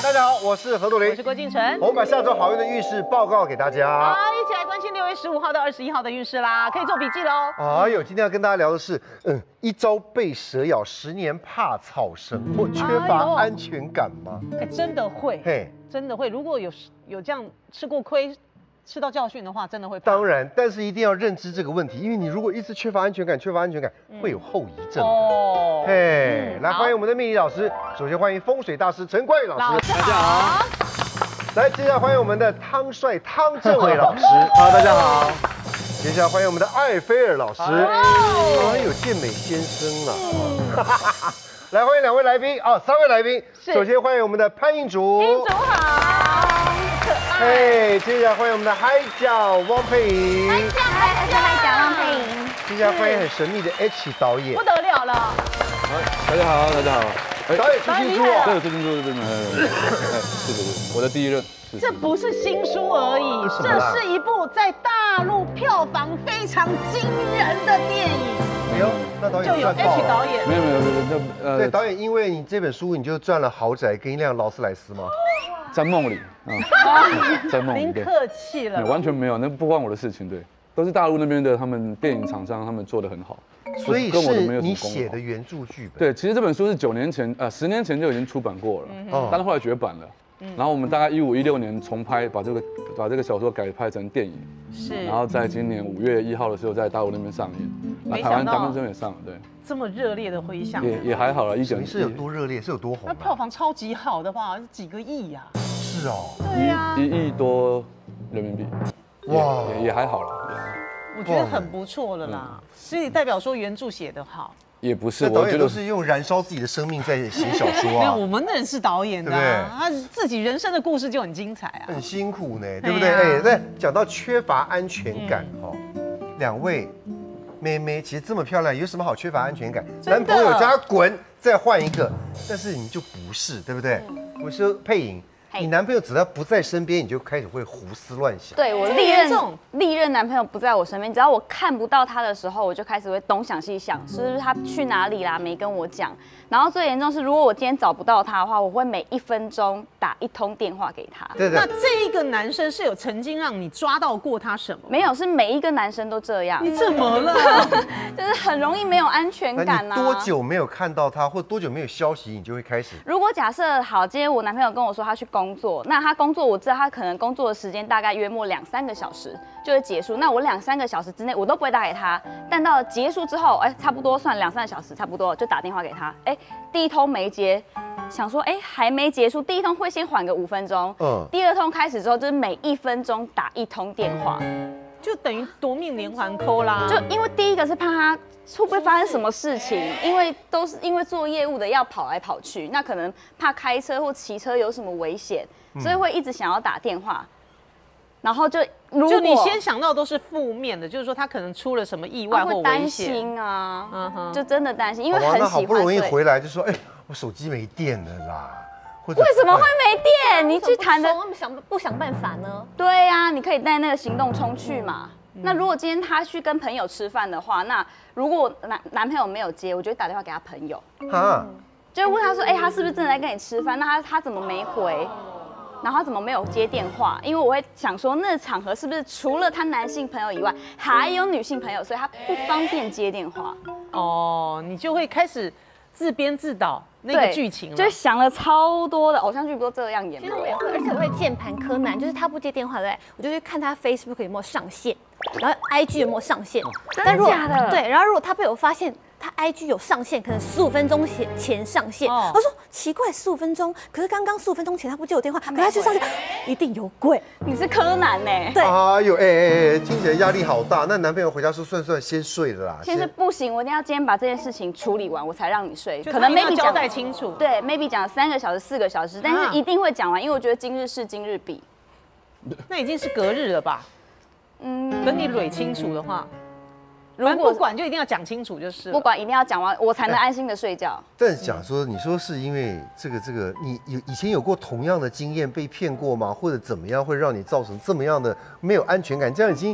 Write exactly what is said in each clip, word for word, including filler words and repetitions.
大家好，我是何朵琳， 我是郭敬晨。 我们把下周好运的运势报告给大家。 好，一起来关心六月十五号到二十一号的运势啦，可以做笔记喽。 哎呦，今天要跟大家聊的是，嗯，一朝被蛇咬，十年怕草绳，或缺乏安全感吗？ 哎，真的会，嘿，真的会。如果有有这样吃过亏。吃到教训的话，真的会怕。 当然，但是一定要认知这个问题，因为你如果一直缺乏安全感，缺乏安全感、嗯、会有后遗症。哦，嘿，嗯、来欢迎我们的命理老师。首先欢迎风水大师陈冠宇老师， 老师好。大家好。 来，接下来欢迎我们的汤帅汤政伟老师，好，大家好。接下来欢迎我们的艾菲尔老师，哎呦，健美先生了。嗯、来欢迎两位来宾啊，三位来宾。首先欢迎我们的潘映竹， 映竹好。 嘿，接下来欢迎我们的海角汪佩莹， 海角海角海角汪佩莹。 接下来欢迎很神秘的 H 导演， 不得了了。 好，大家好，大家好。 导演出新书哦， 对，出新书，对对对，是的，是我的第一任。 这不是新书而已，这是一部在大陆票房非常惊人的电影。 哎呦，那导演就有 H 导演， 没有没有没有， 那呃，对，导演，因为你这本书，你就赚了豪宅跟一辆劳斯莱斯吗？ 在梦里啊，在梦里。 您客气了， 完全没有，那不关我的事情，对，都是大陆那边的他们电影厂商，他们做得很好。 所以是你写的原著剧本。 对，其实这本书是九年前，呃，十年前就已经出版过了，嗯、但是后来绝版了。嗯、然后我们大概一五一六年重拍，把这个把这个小说改拍成电影， 是。 然后在今年五月一号的时候，在大陆那边上映，那台湾台湾这边也上了，对。 这么热烈的回响， 也也还好了，一整是有多热烈，是有多红？ 那票房超级好的话，几个亿呀。 是哦。 对呀。 一亿多人民币，哇，也也还好了。 我觉得很不错了啦，所以代表说原著写得好。 也不是， 导演都是用燃烧自己的生命在写小说啊。 没有，我们人是导演的，对不对？他自己人生的故事就很精彩啊， 很辛苦呢，对不对？哎，那讲到缺乏安全感哈，两位妹妹其实这么漂亮，有什么好缺乏安全感？男朋友叫她滚，再换一个，但是你就不是，对不对？我说佩莹。你男朋友只要不在身边，你就开始会胡思乱想。 对我历任历任男朋友不在我身边，只要我看不到他的时候，我就开始会东想西想，是不是他去哪里啦，没跟我讲。然后最严重是，如果我今天找不到他的话，我会每一分钟打一通电话给他。 对对。 那这一个男生是有曾经让你抓到过他什么？ 没有，是每一个男生都这样。 你怎么了？ 就是很容易没有安全感啊。 多久没有看到他，或多久没有消息，你就会开始。 如果假设好，今天我男朋友跟我说他去工作，那他工作我知道他可能工作的时间大概约莫两三个小时就会结束，那我两三个小时之内我都不会打给他，但到了结束之后，哎，差不多算两三个小时，差不多就打电话给他，哎，第一通没接，想说哎还没结束，第一通会先缓个五分钟，嗯，第二通开始之后就是每一分钟打一通电话， 就等于夺命连环扣啦。 就因为第一个是怕他会不会发生什么事情，因为都是因为做业务的要跑来跑去，那可能怕开车或骑车有什么危险，所以会一直想要打电话。然后就如果就你先想到都是负面的，就是说他可能出了什么意外或危险， 担心啊，嗯哼，就真的担心，因为很喜欢。 那好不容易回来就说，哎，我手机没电了啦。 为什么会没电？你去谈的想不想办法呢？ 对呀、啊，你可以带那个行动充去嘛。嗯、那如果今天他去跟朋友吃饭的话，那如果男男朋友没有接，我就会打电话给他朋友，啊，就问他说，哎、欸，他是不是真的在跟你吃饭？那他他怎么没回？然后他怎么没有接电话？因为我会想说，那个场合是不是除了他男性朋友以外，还有女性朋友，所以他不方便接电话。 哦，你就会开始自编自导那个剧情了， 就想了超多的偶像剧，不都这样演吗？ 其实我也会，而且我会键盘柯南，就是他不接电话，对不对？我就去看他 Facebook 有没有上线，然后 I G 有没有上线。 真的假的？ 对，然后如果他被我发现。他 I G 有上线，可能十五分钟前前上线。哦、我说奇怪，十五分钟，可是刚刚十五分钟前他不接我电话，可他去上线，一定有鬼。 你是柯南呢、欸？ 对。 哎呦，哎哎哎，听起来压力好大。那男朋友回家说算算，先睡了啦。 其实不行，我一定要今天把这件事情处理完，我才让你睡。 可能 maybe 交代清楚。 对 ，maybe 讲三个小时、四个小时，但是一定会讲完，因为我觉得今日事今日毕。 那已经是隔日了吧？嗯，等你捋清楚的话。 如果不管就一定要讲清楚，就是不管一定要讲完，我才能安心的睡觉。 但讲说，你说是因为这个这个，你有以前有过同样的经验被骗过吗？或者怎么样会让你造成这么样的没有安全感？这样已经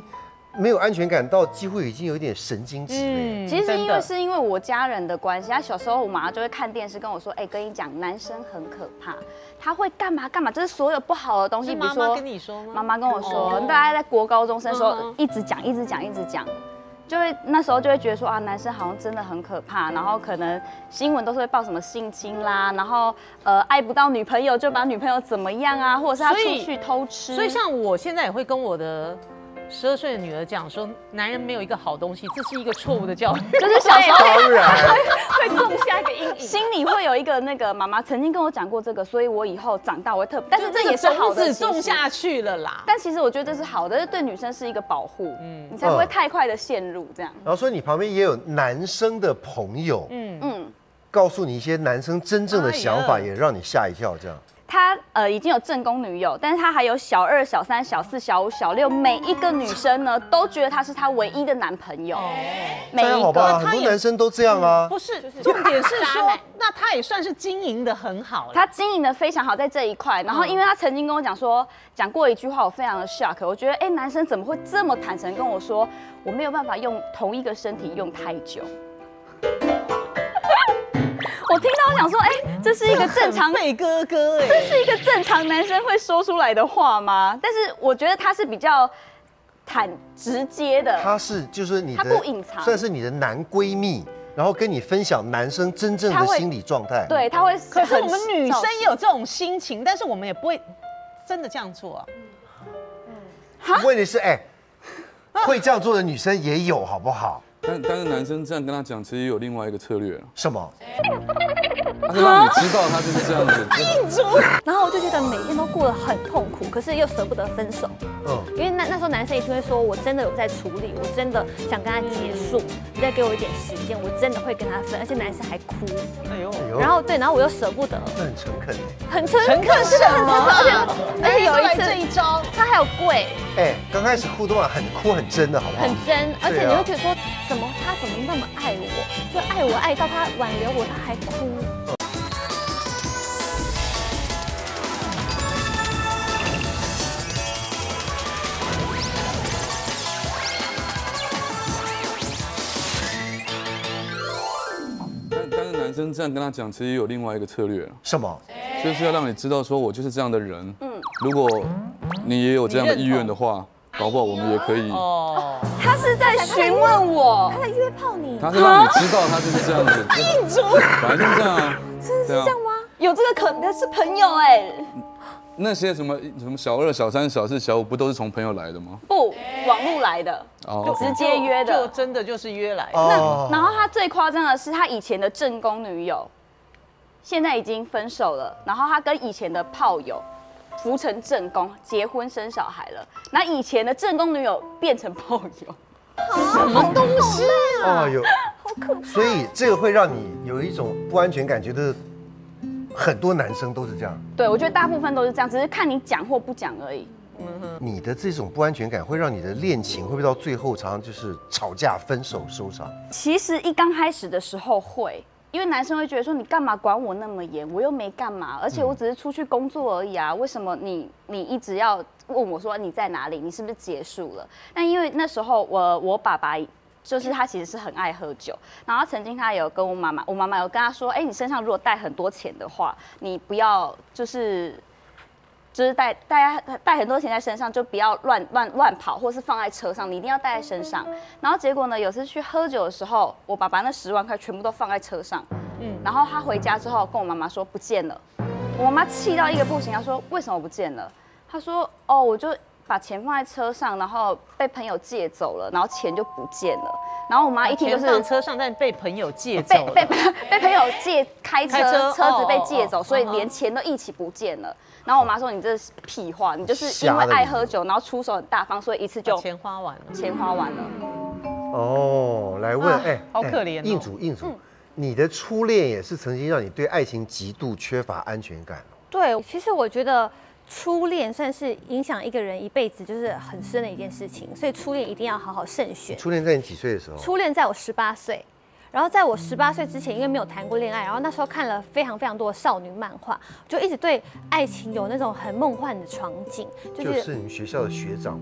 没有安全感到几乎已经有一点神经质了。 嗯，其实因为是因为我家人的关系，他小时候我妈就会看电视跟我说，哎，跟你讲，男生很可怕，他会干嘛干嘛，就是所有不好的东西，比如说妈妈跟你说吗？ 妈妈跟我说，大概在国高中生的时候一直讲，一直讲，一直讲。就会那时候就会觉得说啊，男生好像真的很可怕，然后可能新闻都是会报什么性侵啦，然后呃爱不到女朋友就把女朋友怎么样啊，或者是他出去偷吃。 所以像我现在也会跟我的十二岁的女儿讲说，男人没有一个好东西，这是一个错误的教育。 就是小时候当然会种下一个阴影，心里会有一个那个妈妈曾经跟我讲过这个，所以我以后长大我会特，但是这也是好的， 种下去了啦。 但其实我觉得这是好的，对女生是一个保护，嗯，你才不会太快的陷入这样。 然后说你旁边也有男生的朋友，嗯嗯，告诉你一些男生真正的想法，也让你吓一跳，这样。 他呃已经有正宫女友，但是他还有小二、小三、小四、小五、小六，每一个女生呢都觉得他是他唯一的男朋友。每一个，很多男生都这样啊。 不是，重点是说，那他也算是经营的很好了。 他经营的非常好，在这一块。然后，因为他曾经跟我讲说，讲过一句话，我非常的 shock。我觉得，哎，男生怎么会这么坦诚跟我说，我没有办法用同一个身体用太久。我听到我想说，哎、欸，这是一个正常妹哥哥，哎， 这是一个正常男生会说出来的话吗？但是我觉得他是比较坦直接的， 他是就是你的， 他不隐藏， 算是你的男闺蜜，然后跟你分享男生真正的心理状态。 对，他会。 可是我们女生也有这种心情，但是我们也不会真的这样做啊。 嗯，问题是，哎、欸，会这样做的女生也有，好不好？ 但但是男生这样跟他讲，其实有另外一个策略。 什么？ 他是让你知道他就是这样子。 然后我就觉得每天都过得很痛苦，可是又舍不得分手。嗯，因为那那时候男生一定会说，我真的有在处理，我真的想跟他结束，你再给我一点时间，我真的会跟他分。而且男生还哭。哎呦。然后对，然后我又舍不得。 这很诚恳。 很诚诚恳是什么？ 而且而且有一次这一招， 他还有跪。 哎，刚开始互动啊，很哭很真的，好不好？ 很真，而且你会觉得说，怎么他怎么那么爱我？就爱我爱到他挽留我，他还哭。 但但是男生这样跟他讲，其实有另外一个策略。 什么？ 就是要让你知道，说我就是这样的人。嗯，如果你也有这样的意愿的话，搞不好我们也可以。哦， 他是在询问我， 他在约炮你。 他是让你知道他就是这样子。 印主， 本来就是这样啊。 真的是这样吗？ 有这个可能是朋友哎。 那些什么什么小二、小三、小四、小五，不都是从朋友来的吗？ 不，网路来的，哦，直接约的， 就真的就是约来的。 那然后他最夸张的是，他以前的正宫女友，现在已经分手了，然后他跟以前的炮友扶成正宫，结婚生小孩了。那以前的正宫女友变成炮友， 什么东西啊？ 哦，有，好可怕。所以这个会让你有一种不安全感，觉得很多男生都是这样。 对，我觉得大部分都是这样，只是看你讲或不讲而已。 你的这种不安全感会让你的恋情会不会到最后常常就是吵架、分手、收场？ 其实一刚开始的时候会。因为男生会觉得说你干嘛管我那么严，我又没干嘛，而且我只是出去工作而已啊，为什么你你一直要问我说你在哪里，你是不是结束了？但因为那时候我我爸爸就是他其实是很爱喝酒，然后曾经他有跟我妈妈，我妈妈有跟他说，哎，你身上如果带很多钱的话，你不要就是。就是带带带很多钱在身上，就不要乱乱乱跑，或是放在车上，你一定要带在身上。然后结果呢，有次去喝酒的时候，我爸爸那十万块全部都放在车上，嗯，然后他回家之后跟我妈妈说不见了，我妈妈气到一个不行，她说为什么不见了？她说哦，我就把钱放在车上，然后被朋友借走了，然后钱就不见了。然后我妈一听就是放车上，但被朋友借走了， 被被被朋友借开车，车子被借走，所以连钱都一起不见了。然后我妈说：“你这是屁话，你就是因为爱喝酒，然后出手很大方，所以一次就钱花完了， 钱花完了。” 哦，来问，哎， 好可怜。 印主，印主，你的初恋也是曾经让你对爱情极度缺乏安全感哦。 对，其实我觉得初恋算是影响一个人一辈子就是很深的一件事情，所以初恋一定要好好慎选。 初恋在你几岁的时候？ 初恋在我十八岁。然后在我十八岁之前，因为没有谈过恋爱，然后那时候看了非常非常多的少女漫画，就一直对爱情有那种很梦幻的憧憬。 就是、就是你学校的学长吗？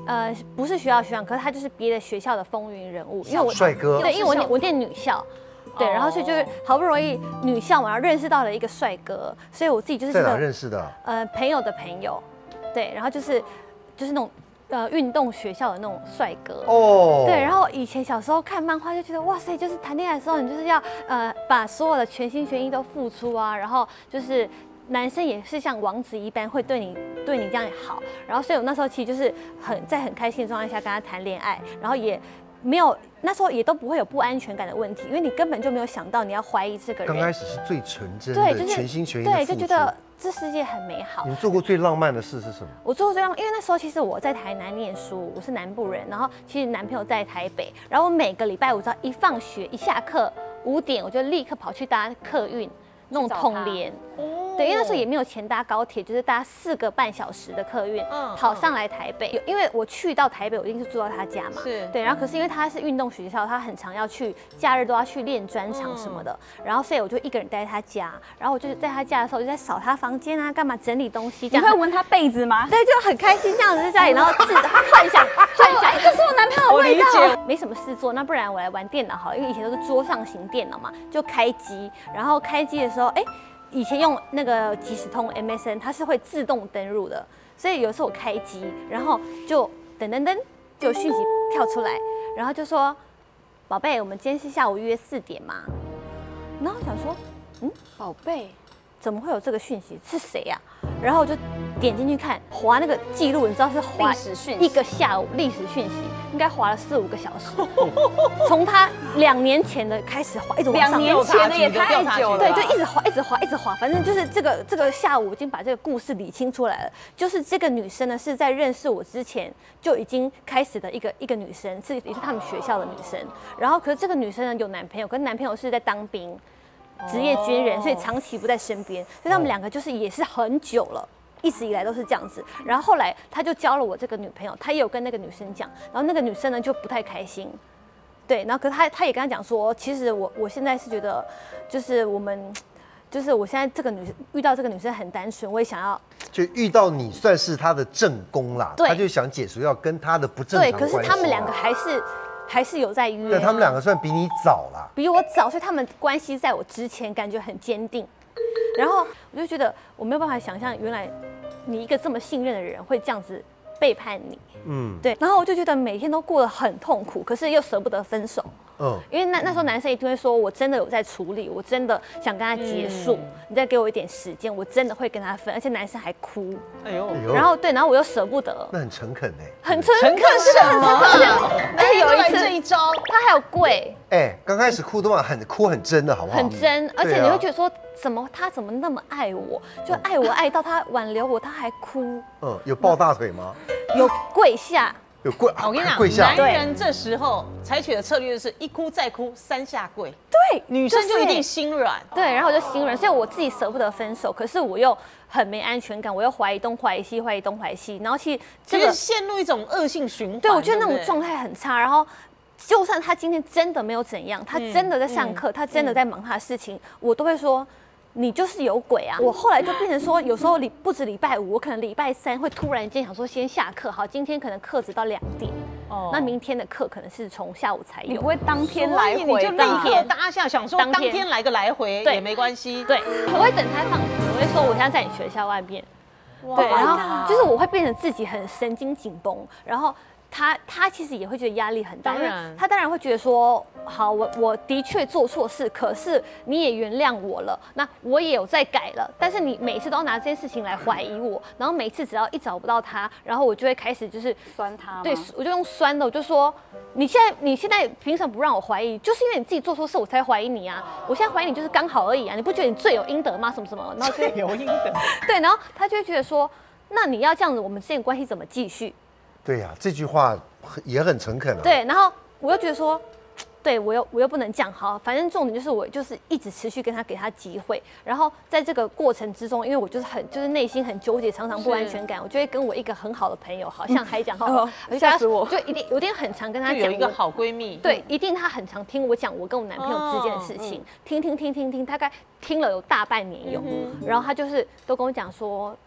呃，不是学校学长，可是他就是别的学校的风云人物，因为我帅哥， 对，因为我念我念女校。对，然后所以就是好不容易女校嘛，然后认识到了一个帅哥，所以我自己就是在哪认识的？ 呃，朋友的朋友，对，然后就是就是那种呃运动学校的那种帅哥哦，对，然后以前小时候看漫画就觉得哇塞，就是谈恋爱的时候你就是要呃把所有的全心全意都付出啊，然后就是男生也是像王子一般会对你对你这样好，然后所以我那时候其实就是很在很开心的状态下跟他谈恋爱，然后也。没有，那时候也都不会有不安全感的问题，因为你根本就没有想到你要怀疑这个人。刚开始是最纯真的，对，就是全心全意的付出， 对，就觉得这世界很美好。 你做过最浪漫的事是什么？ 我做过最浪漫，因为那时候其实我在台南念书，我是南部人，然后其实男朋友在台北，然后我每个礼拜五只要一放学一下课五点，我就立刻跑去搭客运，那种统联。对，因为那时候也没有钱搭高铁，就是搭四个半小时的客运，嗯，跑上来台北。因为我去到台北，我一定是住到他家嘛，是对。然后可是因为他是运动学校，他很常要去假日都要去练专场什么的，嗯、然后所以我就一个人待在他家。然后我就是在他家的时候，就在扫他房间啊，干嘛整理东西。 你会闻他被子吗？ 对，就很开心这样子在家里，然后自幻想幻想，哎，这是我男朋友的味道。没什么事做，那不然我来玩电脑好了，因为以前都是桌上型电脑嘛，就开机。然后开机的时候，哎。以前用那个即时通 M S N， 它是会自动登入的，所以有时候我开机，然后就噔噔噔，就有讯息跳出来，然后就说：“宝贝，我们今天是下午约四点吗？”然后我想说，嗯，宝贝，怎么会有这个讯息？是谁呀、啊？然后我就点进去看，滑那个记录，你知道是滑历史讯息， 一个下午历史讯息，应该滑了四五个小时，从他两年前的开始滑，一直往上。 两年前的也太久了。 对，就一直滑，一直滑，一直滑，反正就是这个这个下午已经把这个故事理清出来了。就是这个女生呢，是在认识我之前就已经开始的一个一个女生，是也是他们学校的女生。然后可是这个女生呢有男朋友，可是男朋友是在当兵。职业军人，所以长期不在身边，所以他们两个就是也是很久了，一直以来都是这样子。然后后来他就交了我这个女朋友，他也有跟那个女生讲，然后那个女生呢就不太开心，对，然后可是他他也跟他讲说，其实我我现在是觉得，就是我们，就是我现在这个女遇到这个女生很单纯，我也想要， 就遇到你算是他的正宫啦，他就想解除要跟他的不正常关系。 对，可是他们两个还是。还是有在约， 但他们两个算比你早啦， 比我早，所以他们关系在我之前感觉很坚定。然后我就觉得我没有办法想象，原来你一个这么信任的人会这样子背叛你。嗯，对。然后我就觉得每天都过得很痛苦，可是又舍不得分手。嗯，因为那那时候男生一定会说，我真的有在处理，我真的想跟他结束，嗯、你再给我一点时间，我真的会跟他分，而且男生还哭，哎呦，然后对，然后我又舍不得， 那很诚恳哎， 很诚诚恳什么？ 而且有一次这一招， 他还有跪， 哎，刚开始哭都嘛很哭很真的好不好？ 很真，而且你会觉得说，怎么他怎么那么爱我，就爱我爱到他挽留我，他还哭， 嗯，有抱大腿吗？ 有跪下。 有跪， 我跟你讲， 跪下。 男人这时候采取的策略就是一哭再哭，三下跪。 对， 女生就一定心软。 对，然后我就心软，所以我自己舍不得分手，可是我又很没安全感，我又怀疑东怀疑西，怀疑东怀疑西，然后其实这个陷入一种恶性循环。 对，我觉得那种状态很差，然后。就算他今天真的没有怎样，他真的在上课，嗯、他真的在忙他的事情，嗯、我都会说。你就是有鬼啊！我后来就变成说，有时候礼不止礼拜五，我可能礼拜三会突然间想说先下课，好，今天可能课只到两点，哦，那明天的课可能是从下午才有， 你不会当天来回， 你就立刻搭下，想说当天来个来回也没关系， 对，我会等他放学，我会说我现在在你学校外面，对，然后就是我会变成自己很神经紧绷，然后。他他其实也会觉得压力很大，因为他当然会觉得说，好，我我的确做错事，可是你也原谅我了，那我也有在改了，但是你每次都要拿这件事情来怀疑我，然后每次只要一找不到他，然后我就会开始就是酸他， 对，我就用酸的，我就说，你现在你现在凭什么不让我怀疑？就是因为你自己做错事，我才怀疑你啊！我现在怀疑你就是刚好而已啊！你不觉得你罪有应得吗？什么什么？然后罪有应得， 对，然后他就会觉得说，那你要这样子，我们之间关系怎么继续？ 对呀、啊，这句话也很诚恳啊。 对，然后我又觉得说，对我又我又不能讲好，反正重点就是我就是一直持续跟他给他机会，然后在这个过程之中，因为我就是很就是内心很纠结，常常不安全感，我就会跟我一个很好的朋友，好像还讲好， 吓死我， 就一定有点很常跟他讲， 有一个好闺蜜， 对，一定他很常听我讲我跟我男朋友之间的事情，听听听听听，大概听了有大半年有，然后他就是都跟我讲说。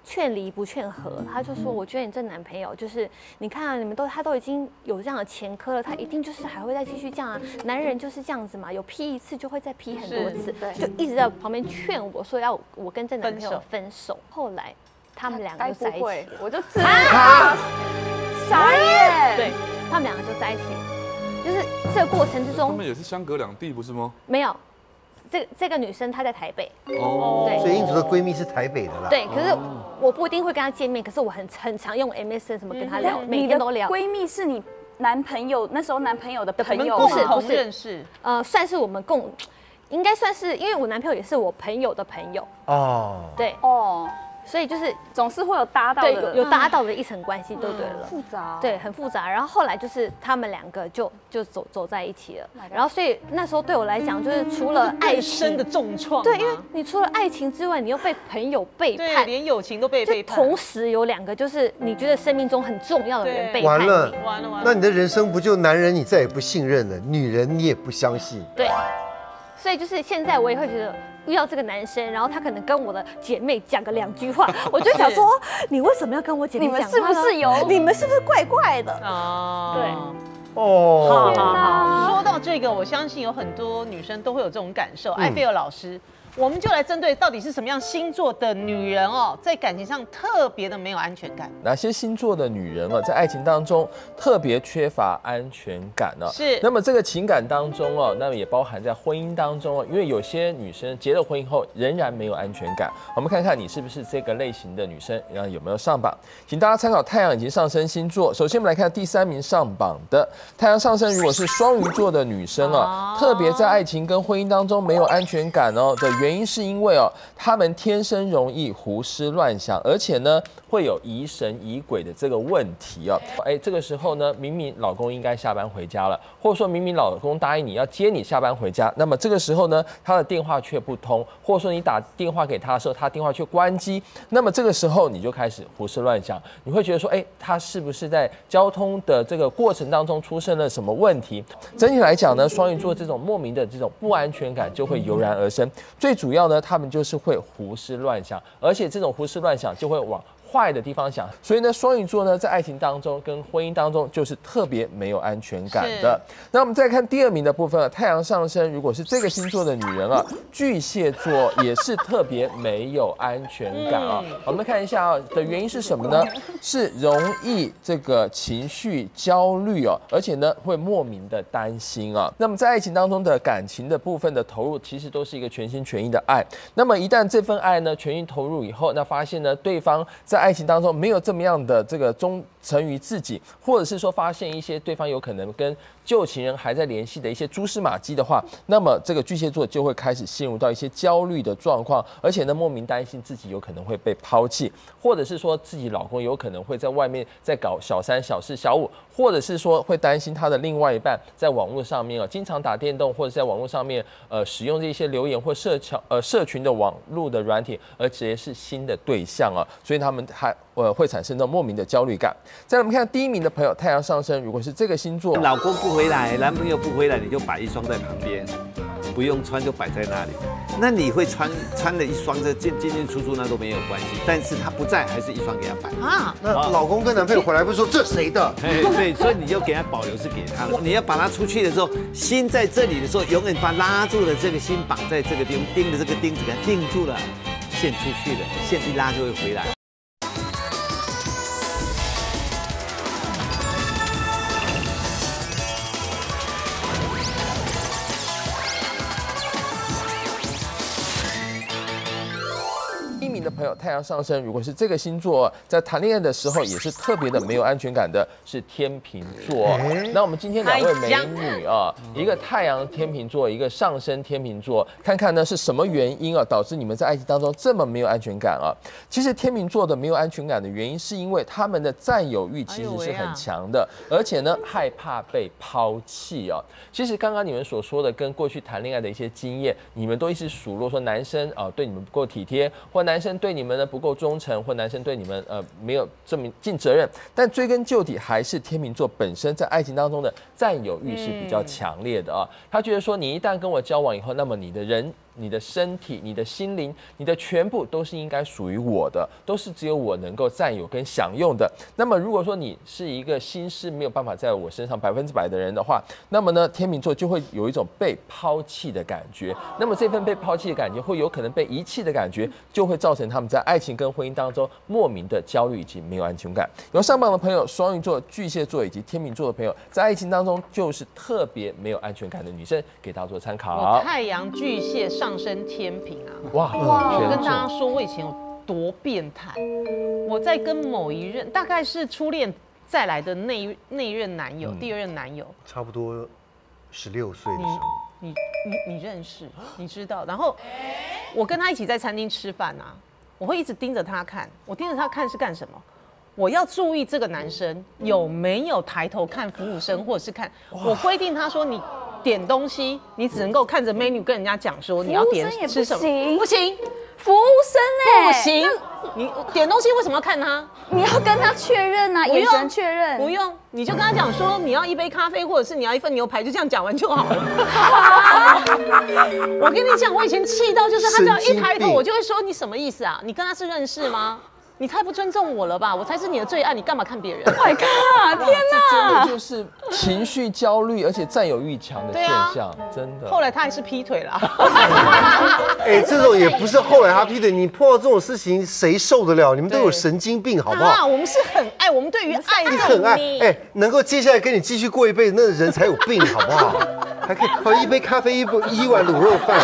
劝离不劝和，他就说，我觉得你这男朋友就是你看啊，你们都他都已经有这样的前科了，他一定就是还会再继续这样啊，男人就是这样子嘛，有劈一次就会再劈很多次，就一直在旁边劝我说要我跟这男朋友分手。后来他们两个就在一起， 我就知道，傻眼， 对他们两个就在一起，就是这个过程之中， 他们也是相隔两地，不是吗？ 没有。这这个女生她在台北， 哦， 对， 所以英竹的闺蜜是台北的啦。 对，可是我不一定会跟她见面，可是我很很常用 M S N 什么跟她聊，每天都聊。 闺蜜是你男朋友那时候男朋友的朋友， 共同认识， 呃，算是我们共，应该算是，因为我男朋友也是我朋友的朋友。哦，对，哦。所以就是总是会有搭到的， 对， 有搭到的一层关系，就对了。 复杂， 对，很复杂。然后后来就是他们两个就就走走在一起了。然后所以那时候对我来讲，就是除了爱情的重创， 对，因为你除了爱情之外，你又被朋友背叛， 连友情都被背叛。 同时有两个就是你觉得生命中很重要的人背叛你，完了完了完了。 那你的人生不就男人你再也不信任了，女人你也不相信。 对，所以就是现在我也会觉得。遇到这个男生，然后他可能跟我的姐妹讲个两句话，我就想说，你为什么要跟我姐妹讲话呢？ 你们是不是有？ 你们是不是怪怪的？ 哦， 对， 哦， 好好好。说到这个，我相信有很多女生都会有这种感受。艾菲尔老师。我们就来针对到底是什么样星座的女人哦，在感情上特别的没有安全感。 哪些星座的女人哦，在爱情当中特别缺乏安全感呢？ 是。 那么这个情感当中哦，那么也包含在婚姻当中哦，因为有些女生结了婚以后仍然没有安全感。我们看看你是不是这个类型的女生，然后有没有上榜？请大家参考太阳以及上升星座。首先我们来看第三名上榜的太阳上升，如果是双鱼座的女生哦，特别在爱情跟婚姻当中没有安全感哦的原因。原因是因为哦，他们天生容易胡思乱想，而且呢会有疑神疑鬼的这个问题哦。哎，这个时候呢，明明老公应该下班回家了，或者说明明老公答应你要接你下班回家，那么这个时候呢，他的电话却不通，或者说你打电话给他的时候，他电话却关机，那么这个时候你就开始胡思乱想，你会觉得说，哎，他是不是在交通的这个过程当中出现了什么问题？整体来讲呢，双鱼座这种莫名的这种不安全感就会油然而生。最主要呢，他们就是会胡思乱想，而且这种胡思乱想就会往坏的地方想，所以呢，双鱼座呢在爱情当中跟婚姻当中就是特别没有安全感的。那我们再看第二名的部分啊，太阳上升，如果是这个星座的女人啊，巨蟹座也是特别没有安全感啊。嗯、我们看一下啊，的原因是什么呢？是容易这个情绪焦虑哦，而且呢会莫名的担心啊。那么在爱情当中的感情的部分的投入，其实都是一个全心全意的爱。那么一旦这份爱呢全心投入以后，那发现呢对方在爱情当中没有这么样的这个忠诚于自己，或者是说发现一些对方有可能跟旧情人还在联系的一些蛛丝马迹的话，那么这个巨蟹座就会开始陷入到一些焦虑的状况，而且呢莫名担心自己有可能会被抛弃，或者是说自己老公有可能会在外面在搞小三小四小五，或者是说会担心他的另外一半在网络上面啊经常打电动，或者在网络上面呃使用这些留言或社交呃社群的网络的软体，而直接是新的对象啊，所以他们还呃会产生那莫名的焦虑感。再来我们看第一名的朋友，太阳上升，如果是这个星座， 老公不回来，男朋友不回来，你就摆一双在旁边，不用穿就摆在那里。那你会穿穿了一双，这进进进出出那都没有关系，但是他不在，还是一双给他摆啊。那老公跟男朋友回来不是说这谁的？ 对，所以你就给他保留是给他的。你要把他出去的时候，心在这里的时候，永远把拉住了这个心绑在这个钉钉的这个钉子给他钉住了，线出去了，线一拉就会回来。 的朋友，太阳上升，如果是这个星座，在谈恋爱的时候也是特别的没有安全感的，是天秤座。欸、那我们今天两位美女啊，一个太阳天秤座，一个上升天秤座，看看呢是什么原因啊，导致你们在爱情当中这么没有安全感啊？其实天秤座的没有安全感的原因，是因为他们的占有欲其实是很强的，而且呢害怕被抛弃啊。其实刚刚你们所说的，跟过去谈恋爱的一些经验，你们都一直数落说男生啊对你们不够体贴，或男生对你们呢不够忠诚，或男生对你们呃没有这么尽责任，但追根究底还是天秤座本身在爱情当中的占有欲是比较强烈的啊。他觉得说你一旦跟我交往以后，那么你的人你的身体、你的心灵、你的全部都是应该属于我的，都是只有我能够占有跟享用的。那么如果说你是一个心思没有办法在我身上百分之百的人的话，那么呢，天秤座就会有一种被抛弃的感觉。那么这份被抛弃的感觉，会有可能被遗弃的感觉，就会造成他们在爱情跟婚姻当中莫名的焦虑以及没有安全感。有上榜的朋友，双鱼座、巨蟹座以及天秤座的朋友，在爱情当中就是特别没有安全感的女生，给大家做参考。 我太阳巨蟹上升天秤啊， 哇哇！我跟大家说，我以前有多变态。我在跟某一任，大概是初恋再来的那一那一任男友，嗯、第二任男友， 差不多十六岁的时候， 你你你认识，你知道。然后我跟他一起在餐厅吃饭啊，我会一直盯着他看。我盯着他看是干什么？我要注意这个男生有没有抬头看服务生，或者是看。我规定他说你点东西，你只能够看着 menu 跟人家讲说你要点吃什么，不行。 服务生哎、 欸，不行，你点东西为什么要看他？ 你要跟他确认啊，眼神确认。 不用，你就跟他讲说你要一杯咖啡，或者是你要一份牛排，就这样讲完就好了。我跟你讲，我以前气到就是他只要一抬头，我就会说你什么意思啊？你跟他是认识吗？你太不尊重我了吧！我才是你的最爱，你干嘛看别人 ？Oh my god！ 天哪， 真的就是情绪焦虑，而且占有欲强的现象，啊、真的。 后来他还是劈腿了。 哎，这种也不是后来他劈腿，你碰到这种事情谁受得了？你们都有神经病，好不好？ 啊，我们是很爱，我们对于爱你很爱，哎，能够接下来跟你继续过一辈子，那人才有病，好不好？还可以喝一杯咖啡，一一碗卤肉饭，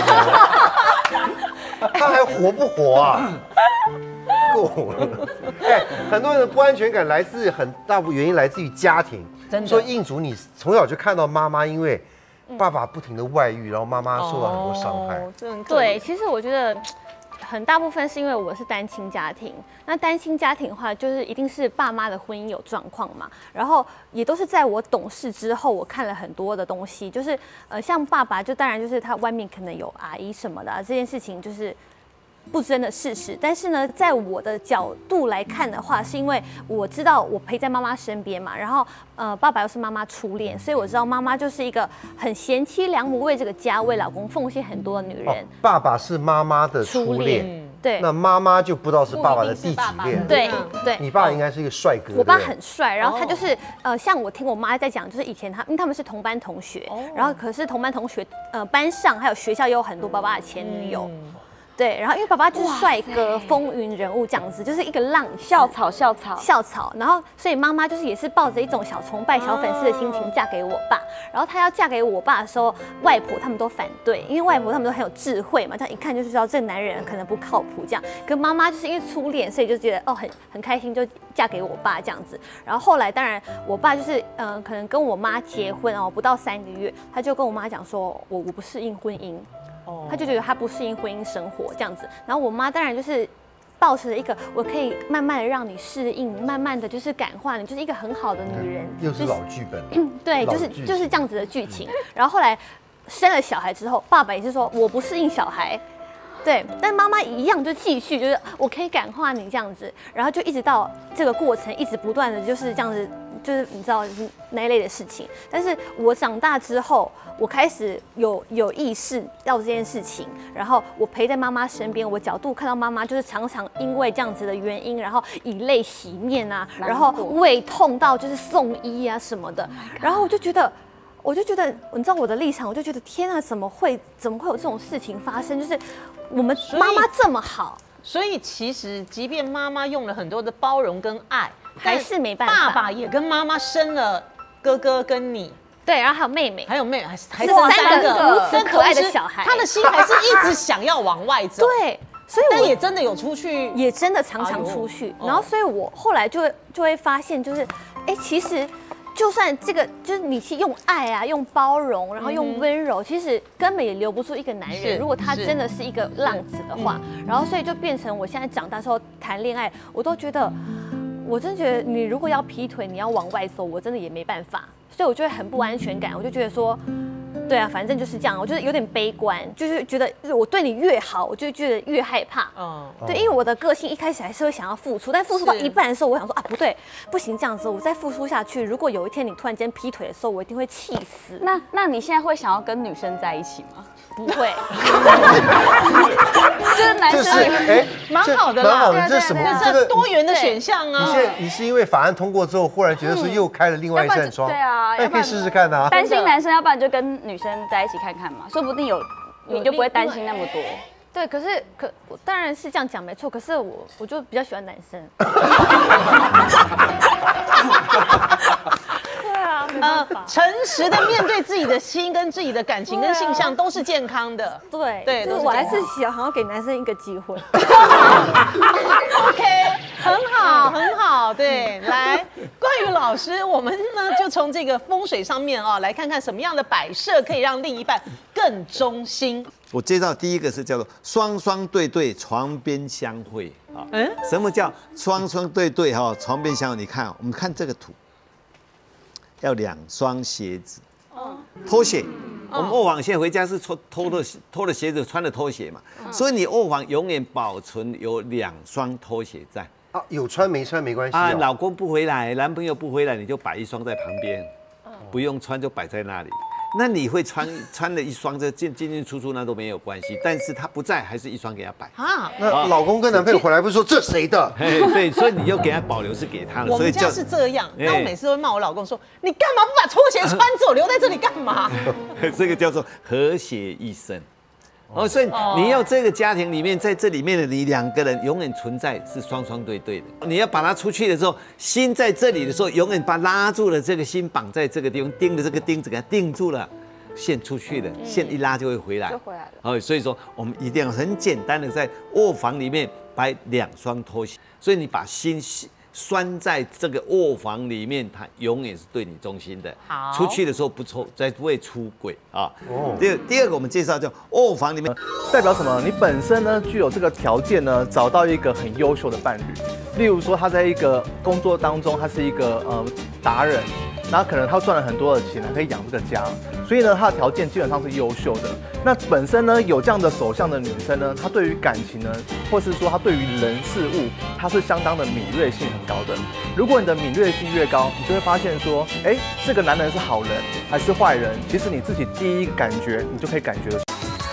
他还活不活啊？够了！哎，很多人的不安全感来自很大部分原因来自于家庭。真的，说印竹，你从小就看到妈妈因为爸爸不停的外遇，然后妈妈受到很多伤害。 哦、对，其实我觉得很大部分是因为我是单亲家庭。那单亲家庭的话，就是一定是爸妈的婚姻有状况嘛。然后也都是在我懂事之后，我看了很多的东西，就是呃，像爸爸就当然就是他外面可能有阿姨什么的、啊，这件事情就是。不争的事实，但是呢，在我的角度来看的话，是因为我知道我陪在妈妈身边嘛，然后呃，爸爸又是妈妈初恋，所以我知道妈妈就是一个很贤妻良母，为这个家、为老公奉献很多的女人。哦、 爸爸是妈妈的初恋，嗯、对，那妈妈就不知道是爸爸的第几恋。 对对， 你爸应该是一个帅哥。 我爸很帅，然后他就是、哦、呃，像我听我妈在讲，就是以前他因为他们是同班同学，哦、然后可是同班同学呃班上还有学校也有很多爸爸的前女友。嗯对，然后因为爸爸就是帅哥、风云人物这样子，就是一个浪校草校草校草，然后所以妈妈就是也是抱着一种小崇拜、小粉丝的心情嫁给我爸。然后她要嫁给我爸的时候，外婆他们都反对，因为外婆他们都很有智慧嘛，这样一看就知道这个男人可能不靠谱这样。跟妈妈就是因为初恋，所以就觉得哦很很开心，就嫁给我爸这样子。然后后来当然我爸就是嗯、呃、可能跟我妈结婚哦不到三个月，他就跟我妈讲说我我不适应婚姻。他就觉得他不适应婚姻生活这样子，然后我妈当然就是抱持了一个我可以慢慢的让你适应，慢慢的就是感化你，就是一个很好的女人。 又是老剧本。 对，就是就是这样子的剧情。然后后来生了小孩之后，爸爸也是说我不适应小孩。对，但妈妈一样就继续，就是我可以感化你这样子，然后就一直到这个过程一直不断的就是这样子，就是你知道就是那一类的事情。但是我长大之后，我开始有有意识到这件事情，然后我陪在妈妈身边，我角度看到妈妈就是常常因为这样子的原因，然后以泪洗面啊，然后胃痛到就是送医啊什么的，然后我就觉得。我就觉得，你知道我的立场，我就觉得天啊，怎么会怎么会有这种事情发生？就是我们妈妈这么好， 所以其实即便妈妈用了很多的包容跟爱， 还是没办法。 爸爸也跟妈妈生了哥哥跟你， 对，然后还有妹妹， 还有妹妹，还还是三个如此可爱的小孩， 他的心还是一直想要往外走。 对，所以但也真的有出去， 也真的常常出去。然后，所以我后来就会就会发现，就是哎，其实。就算这个就是你去用爱啊，用包容，然后用温柔，嗯、其实根本也留不住一个男人。如果他真的是一个浪子的话，嗯、然后所以就变成我现在长大之后谈恋爱，我都觉得，我真的觉得你如果要劈腿，你要往外走，我真的也没办法，所以我就会很不安全感。我就觉得说， 对啊，反正就是这样，我就是有点悲观，就是觉得我对你越好，我就觉得越害怕。嗯，对，因为我的个性一开始还是会想要付出，但付出到一半的时候，我想说啊，不对，不行，这样子我再付出下去，如果有一天你突然间劈腿的时候，我一定会气死。 那那你现在会想要跟女生在一起吗？ 不会， 就是男生， 哎， 蛮好的啦， 蛮好的，这是什么？ 这个多元的选项啊。 你现在你是因为法案通过之后，忽然觉得说又开了另外一扇窗， 对啊， 那可以试试看啊。 担心男生，要不然就跟女生在一起看看嘛，说不定有你就不会担心那么多。 对，可是可我当然是这样讲没错，可是我我就比较喜欢男生。对啊，没办法。 诚实的面对自己的心跟自己的感情跟性向都是健康的。 对对， 就是我还是想要给男生一个机会。 OK， 很好，很好。对，来，关于老师，我们呢就从这个风水上面啊，来看看什么样的摆设可以让另一半更忠心。 我介绍第一个是叫做双双对对床边相会啊。嗯，什么叫双双对对哈？床边相会，你看，我们看这个图，要两双鞋子，拖鞋。我们卧房现在回家是脱脱的脱的鞋子，穿的拖鞋嘛，所以你卧房永远保存有两双拖鞋在。 啊，有穿没穿没关系啊。老公不回来，男朋友不回来，你就摆一双在旁边，不用穿就摆在那里。那你会穿穿了一双，这进进进出出那都没有关系，但是他不在，还是一双给他摆啊。 那老公跟男朋友回来不是说这谁的？ 对，所以你就给他保留是给他的。 我们家是这样，那我每次都会骂我老公说：“你干嘛不把拖鞋穿着，留在这里干嘛？” 这个叫做和谐一生。哦，所以你要这个家庭里面，在这里面的你两个人永远存在是双双对对的。你要把他出去的时候，心在这里的时候，永远把拉住了这个心绑在这个地方，钉的这个钉子给它钉住了，线出去了，线一拉就会回来， 就回来了。 哦，所以说我们一定要很简单的在卧房里面摆两双拖鞋，所以你把心拴在这个卧房里面，他永远是对你忠心的。好，出去的时候不抽，才不会出轨啊。哦。第二，第二个我们介绍叫卧房里面代表什么？你本身呢具有这个条件呢，找到一个很优秀的伴侣。例如说，他在一个工作当中，他是一个呃达人，然后可能他赚了很多的钱，可以养这个家，所以呢，他的条件基本上是优秀的。那本身呢有这样的手相的女生呢，她对于感情呢，或是说她对于人事物，她是相当的敏锐性很高的。如果你的敏锐性越高，你就会发现说，哎，这个男人是好人还是坏人，其实你自己第一个感觉，你就可以感觉得出。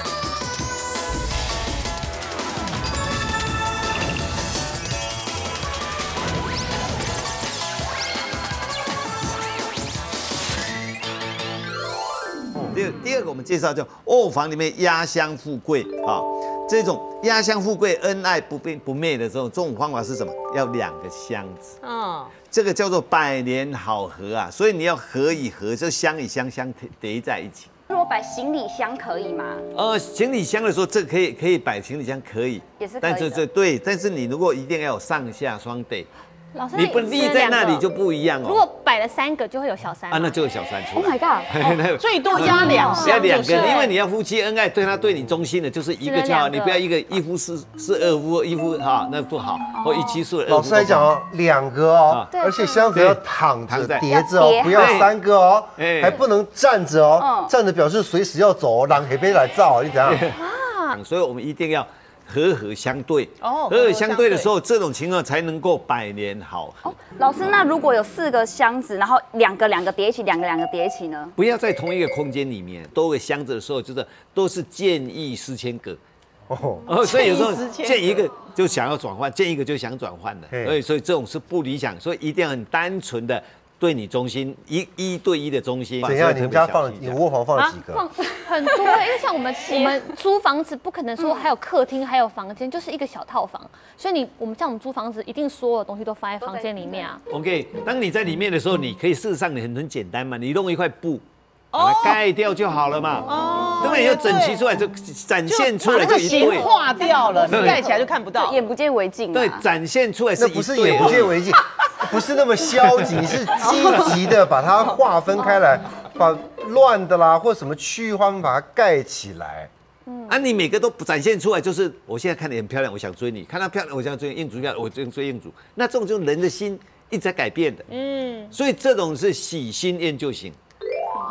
第二个我们介绍叫卧房里面压箱富贵啊，这种压箱富贵恩爱不变不灭的这种这种方法是什么？要两个箱子，嗯，这个叫做百年好合啊，所以你要合与合，就箱与箱相叠在一起。 如果摆行李箱可以吗？ 呃，行李箱的时候，这个可以可以摆行李箱可以， 也是可以的， 但是这对，但是你如果一定要有上下双对。 老师， 你不立在那里就不一样哦。 如果摆了三个，就会有小三啊，那就有小三出来。 Oh my god！ 最多加两箱， 要两个，因为你要夫妻恩爱，对他对你忠心的，就是一个就好，你不要一个一夫是是二夫，一夫哈那不好，或一妻是二夫。 老师来讲哦，两个哦，而且箱子要躺着叠着哦，不要三个哦，还不能站着哦，站着表示随时要走，让黑杯来照，你怎样？ 啊，所以我们一定要。和和相对，哦，和和相对的时候，这种情况才能够百年好合。 哦，老师，那如果有四个箱子，然后两个两个叠起，两个两个叠起呢？ 不要在同一个空间里面，多个箱子的时候，就是都是建议四千个。哦，哦，所以有时候建一个就想要转换，建一个就想转换的，所以所以这种是不理想，所以一定要很单纯的。对你忠心，一一对一的忠心。 怎样？你们家放了，你卧房放了几个？ 放很多，因为像我们我们租房子，不可能说还有客厅，还有房间，就是一个小套房。所以你我们像我们租房子，一定所有东西都放在房间里面啊。 OK， 当你在里面的时候，你可以事实上你很很简单嘛，你弄一块布。把它盖掉就好了嘛，哦，对不对？要整齐出来就展现出来就一对， 化掉了，你盖起来就看不到， 眼不见为净。 对，展现出来是一对， 不是眼不见为净，不是那么消极，你是积极的把它划分开来，把乱的啦或什么区域划分把它盖起来。 嗯，啊，你每个都展现出来，就是我现在看你很漂亮，我想追你；看她漂亮，我想追应竹漂亮，我追追应竹。那这种就是人的心一直在改变的，嗯，所以这种是喜新厌旧型。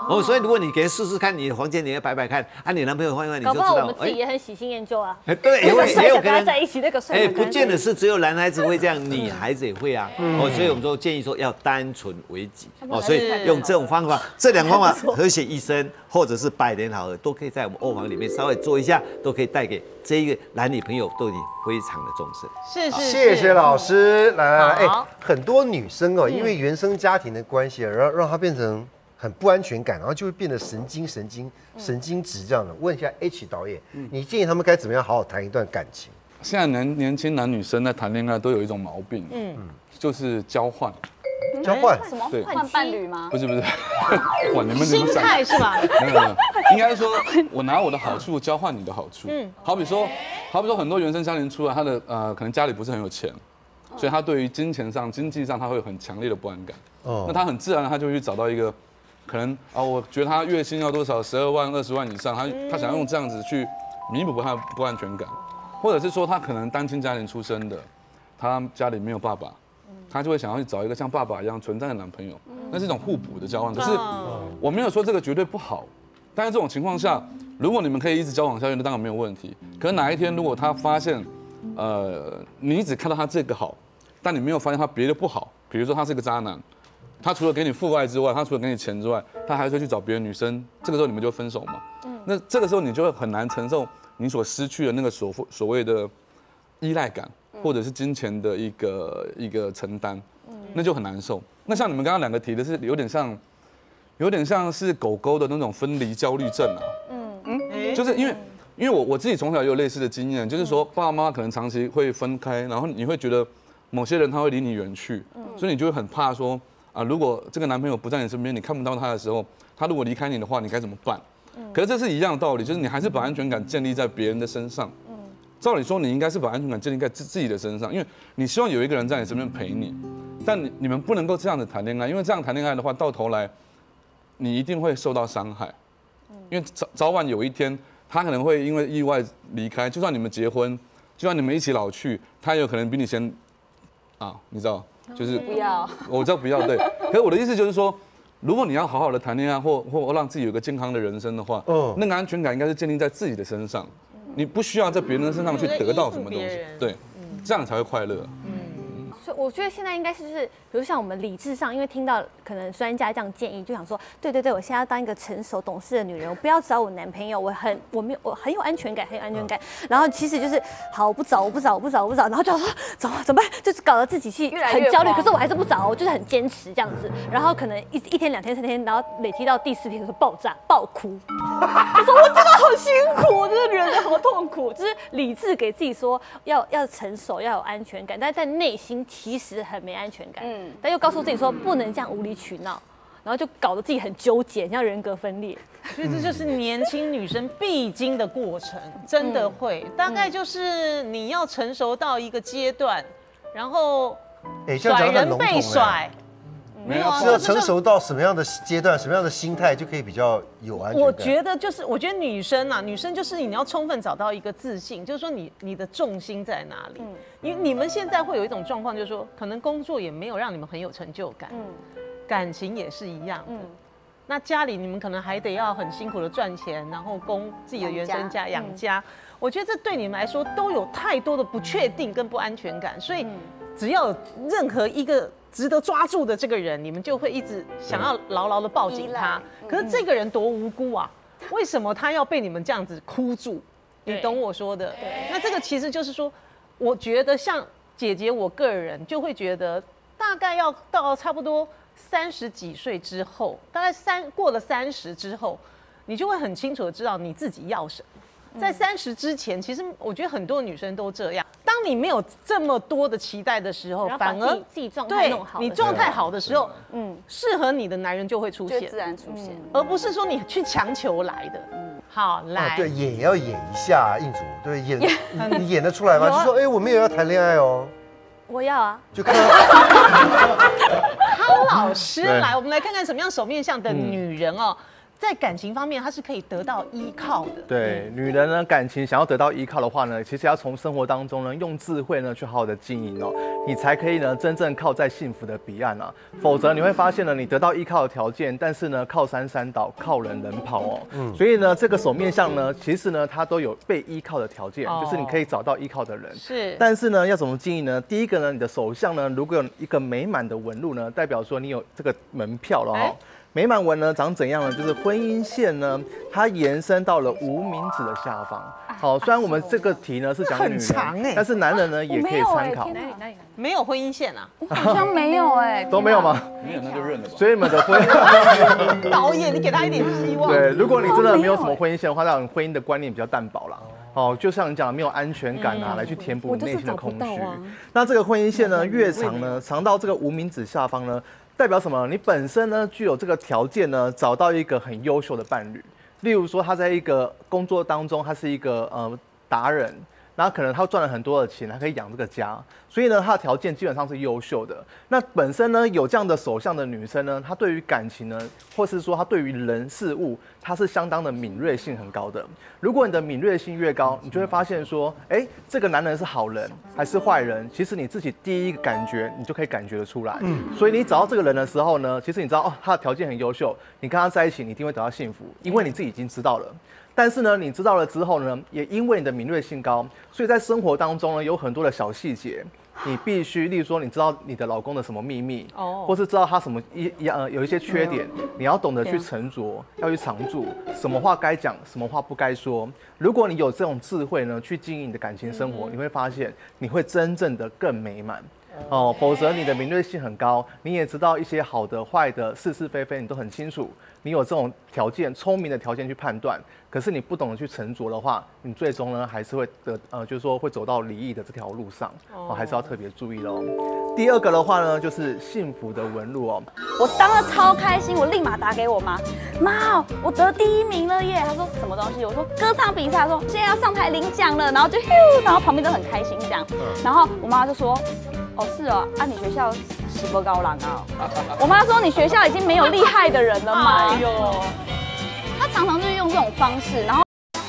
哦，所以如果你给他试试看，你的房间你要摆摆看，啊，你男朋友换一换，你就知道搞不好我们。自己也很喜新厌旧啊。 哎，对，也会帅也有可能想跟他在一起，那个帅哎， 想跟他不见得在一起是只有男孩子会这样，女孩子也会啊。哦，所以我们说建议说要单纯为己。哦，所以用这种方法，这两个方法，和谐医生或者是百年好合，都可以在我们欧房里面稍微做一下，都可以带给这一个男女朋友都已经非常的重视。 是是， 谢谢老师。来来来，哎好， 很多女生哦，因为原生家庭的关系，让让她变成很不安全感，然后就会变得神经神经神经质这样的。问一下 H 导演，你建议他们该怎么样好好谈一段感情？ 现在年年轻男女生在谈恋爱都有一种毛病，嗯，就是交换， 交换什么对换伴侣吗？ 不是不是，哇，你们心态是吧？ 没有没有，应该说，我拿我的好处交换你的好处。嗯，好比说，好比说很多原生家庭出来，他的呃可能家里不是很有钱，所以他对于金钱上、经济上他会有很强烈的不安感。哦，那他很自然的他就会去找到一个，可能啊，我觉得他月薪要多少，十二万、二十万以上，他他想要用这样子去弥补他的不安全感，或者是说他可能单亲家庭出身的，他家里没有爸爸。他就会想要去找一个像爸爸一样存在的男朋友，那是一种互补的交换。可是我没有说这个绝对不好，但是这种情况下，如果你们可以一直交往下去，那当然没有问题。可是哪一天如果他发现，呃，你只看到他这个好，但你没有发现他别的不好，比如说他是个渣男，他除了给你父爱之外，他除了给你钱之外，他还会去找别的女生，这个时候你们就分手嘛。那这个时候你就会很难承受你所失去的那个所所谓的依赖感。或者是金钱的一个一个承担，那就很难受。那像你们刚刚两个提的是有点像，有点像是狗狗的那种分离焦虑症啊。嗯嗯，就是因为因为我我自己从小也有类似的经验，就是说爸爸妈妈可能长期会分开，然后你会觉得某些人他会离你远去，所以你就会很怕说啊，如果这个男朋友不在你身边，你看不到他的时候，他如果离开你的话，你该怎么办？可是这是一样的道理，就是你还是把安全感建立在别人的身上。照理说，你应该是把安全感建立在自自己的身上，因为你希望有一个人在你身边陪你，但你你们不能够这样子谈恋爱，因为这样谈恋爱的话，到头来你一定会受到伤害，因为早早晚有一天，他可能会因为意外离开，就算你们结婚，就算你们一起老去，他也有可能比你先啊，你知道，就是不要， 我知道不要对，可是我的意思就是说。如果你要好好的谈恋爱，或或让自己有个健康的人生的话，嗯，那个安全感应该是建立在自己的身上，你不需要在别人身上去得到什么东西，对，这样才会快乐。 所以我觉得现在应该是就是，比如像我们理智上，因为听到可能专家这样建议，就想说，对对对，我现在要当一个成熟懂事的女人，我不要找我男朋友，我很我没有我很有安全感，很有安全感。然后其实就是好，我不找，我不找，我不找，我不找，然后就说怎么怎么办，就是搞得自己去很焦虑。可是我还是不找，我就是很坚持这样子。然后可能一一天、两天、三天，然后累积到第四天就是爆炸、爆哭，就说我真的好辛苦，我真的人生好痛苦。就是理智给自己说要要成熟，要有安全感，但在内心其实很没安全感。嗯，但又告诉自己说不能这样无理取闹，然后就搞得自己很纠结，像人格分裂。 所以这就是年轻女生必经的过程，真的会，嗯、大概就是你要成熟到一个阶段，然后甩人被甩。 没有啊，是要成熟到什么样的阶段、什么样的心态就可以比较有安全感？ 我觉得就是，我觉得女生啊，女生就是你要充分找到一个自信，就是说你你的重心在哪里？嗯，因为你们现在会有一种状况，就是说可能工作也没有让你们很有成就感，嗯，感情也是一样的。嗯，那家里你们可能还得要很辛苦的赚钱，然后供自己的原生家养家。我觉得这对你们来说都有太多的不确定跟不安全感，所以只要有任何一个值得抓住的这个人，你们就会一直想要牢牢的抱紧他。可是这个人多无辜啊，为什么他要被你们这样子箍住？你懂我说的？那这个其实就是说，我觉得像姐姐我个人就会觉得，大概要到差不多三十几岁之后，大概三过了三十之后，你就会很清楚的知道你自己要什么。在三十之前，其实我觉得很多女生都这样。当你没有这么多的期待的时候，反而自己状态弄好， 你状态好的时候，嗯，适合你的男人就会出现， 自然出现， 而不是说你去强求来的。嗯，好，来， 对，演也要演一下，应主，对，演你演得出来吗？就说，哎，我们也要谈恋爱哦。 我要啊， 就看到康老师来，我们来看看什么样手面相的女人哦。 在感情方面，他是可以得到依靠的。 对，女人呢，感情想要得到依靠的话呢，其实要从生活当中呢，用智慧呢去好好的经营哦，你才可以呢真正靠在幸福的彼岸啊。否则你会发现呢，你得到依靠的条件，但是呢靠山山倒，靠人人跑哦。嗯，所以呢，这个手面相呢，其实呢它都有被依靠的条件，哦、就是你可以找到依靠的人。 是， 但是呢，要怎么经营呢？第一个呢，你的手相呢，如果有一个美满的纹路呢，代表说你有这个门票了哈、哦。美满纹呢长怎样呢？就是婚姻线呢，它延伸到了无名指的下方。好，虽然我们这个题呢是讲女人，但是男人呢也可以参考。 没有婚姻线啊？ 好像没有哎， 都没有吗？ 没有那就认了吧。 所以你们的婚导演，你给他一点希望。 对，如果你真的没有什么婚姻线的话，那婚姻的观念比较淡薄啦。哦，就像你讲的，没有安全感啊，来去填补你内心的空虚。那这个婚姻线呢，越长呢，长到这个无名指下方呢。代表什么？你本身呢具有这个条件呢，找到一个很优秀的伴侣。例如说，他在一个工作当中，他是一个呃达人，然后可能他赚了很多的钱，他可以养这个家，所以呢，他的条件基本上是优秀的。那本身呢有这样的手相的女生呢，她对于感情呢，或是说她对于人事物，她是相当的敏锐性很高的。如果你的敏锐性越高，你就会发现说，哎，这个男人是好人还是坏人，其实你自己第一个感觉，你就可以感觉得出来。嗯，所以你找到这个人的时候呢，其实你知道哦，他的条件很优秀，你跟他在一起，你一定会得到幸福，因为你自己已经知道了。但是呢，你知道了之后呢，也因为你的敏锐性高，所以在生活当中呢，有很多的小细节，你必须，例如说，你知道你的老公的什么秘密，哦，或是知道他什么一一呃有一些缺点，你要懂得去沉着，要去常住，什么话该讲，什么话不该说。如果你有这种智慧呢，去经营你的感情生活，你会发现你会真正的更美满。哦，否则你的敏锐性很高，你也知道一些好的、坏的、是是非非，你都很清楚。你有这种条件、聪明的条件去判断，可是你不懂得去沉着的话，你最终呢还是会得呃，就是说会走到离异的这条路上，哦，还是要特别注意喽。第二个的话呢，就是幸福的纹路哦。 我当了超开心，我立马打给我妈，妈，我得第一名了耶！她说什么东西？我说歌唱比赛，她说现在要上台领奖了，然后就咻，然后旁边都很开心这样，然后我妈就说。哦，是哦，啊，你学校喜不高郎啊？我妈说你学校已经没有厉害的人了嘛。哎呦，她常常就是用这种方式，然后。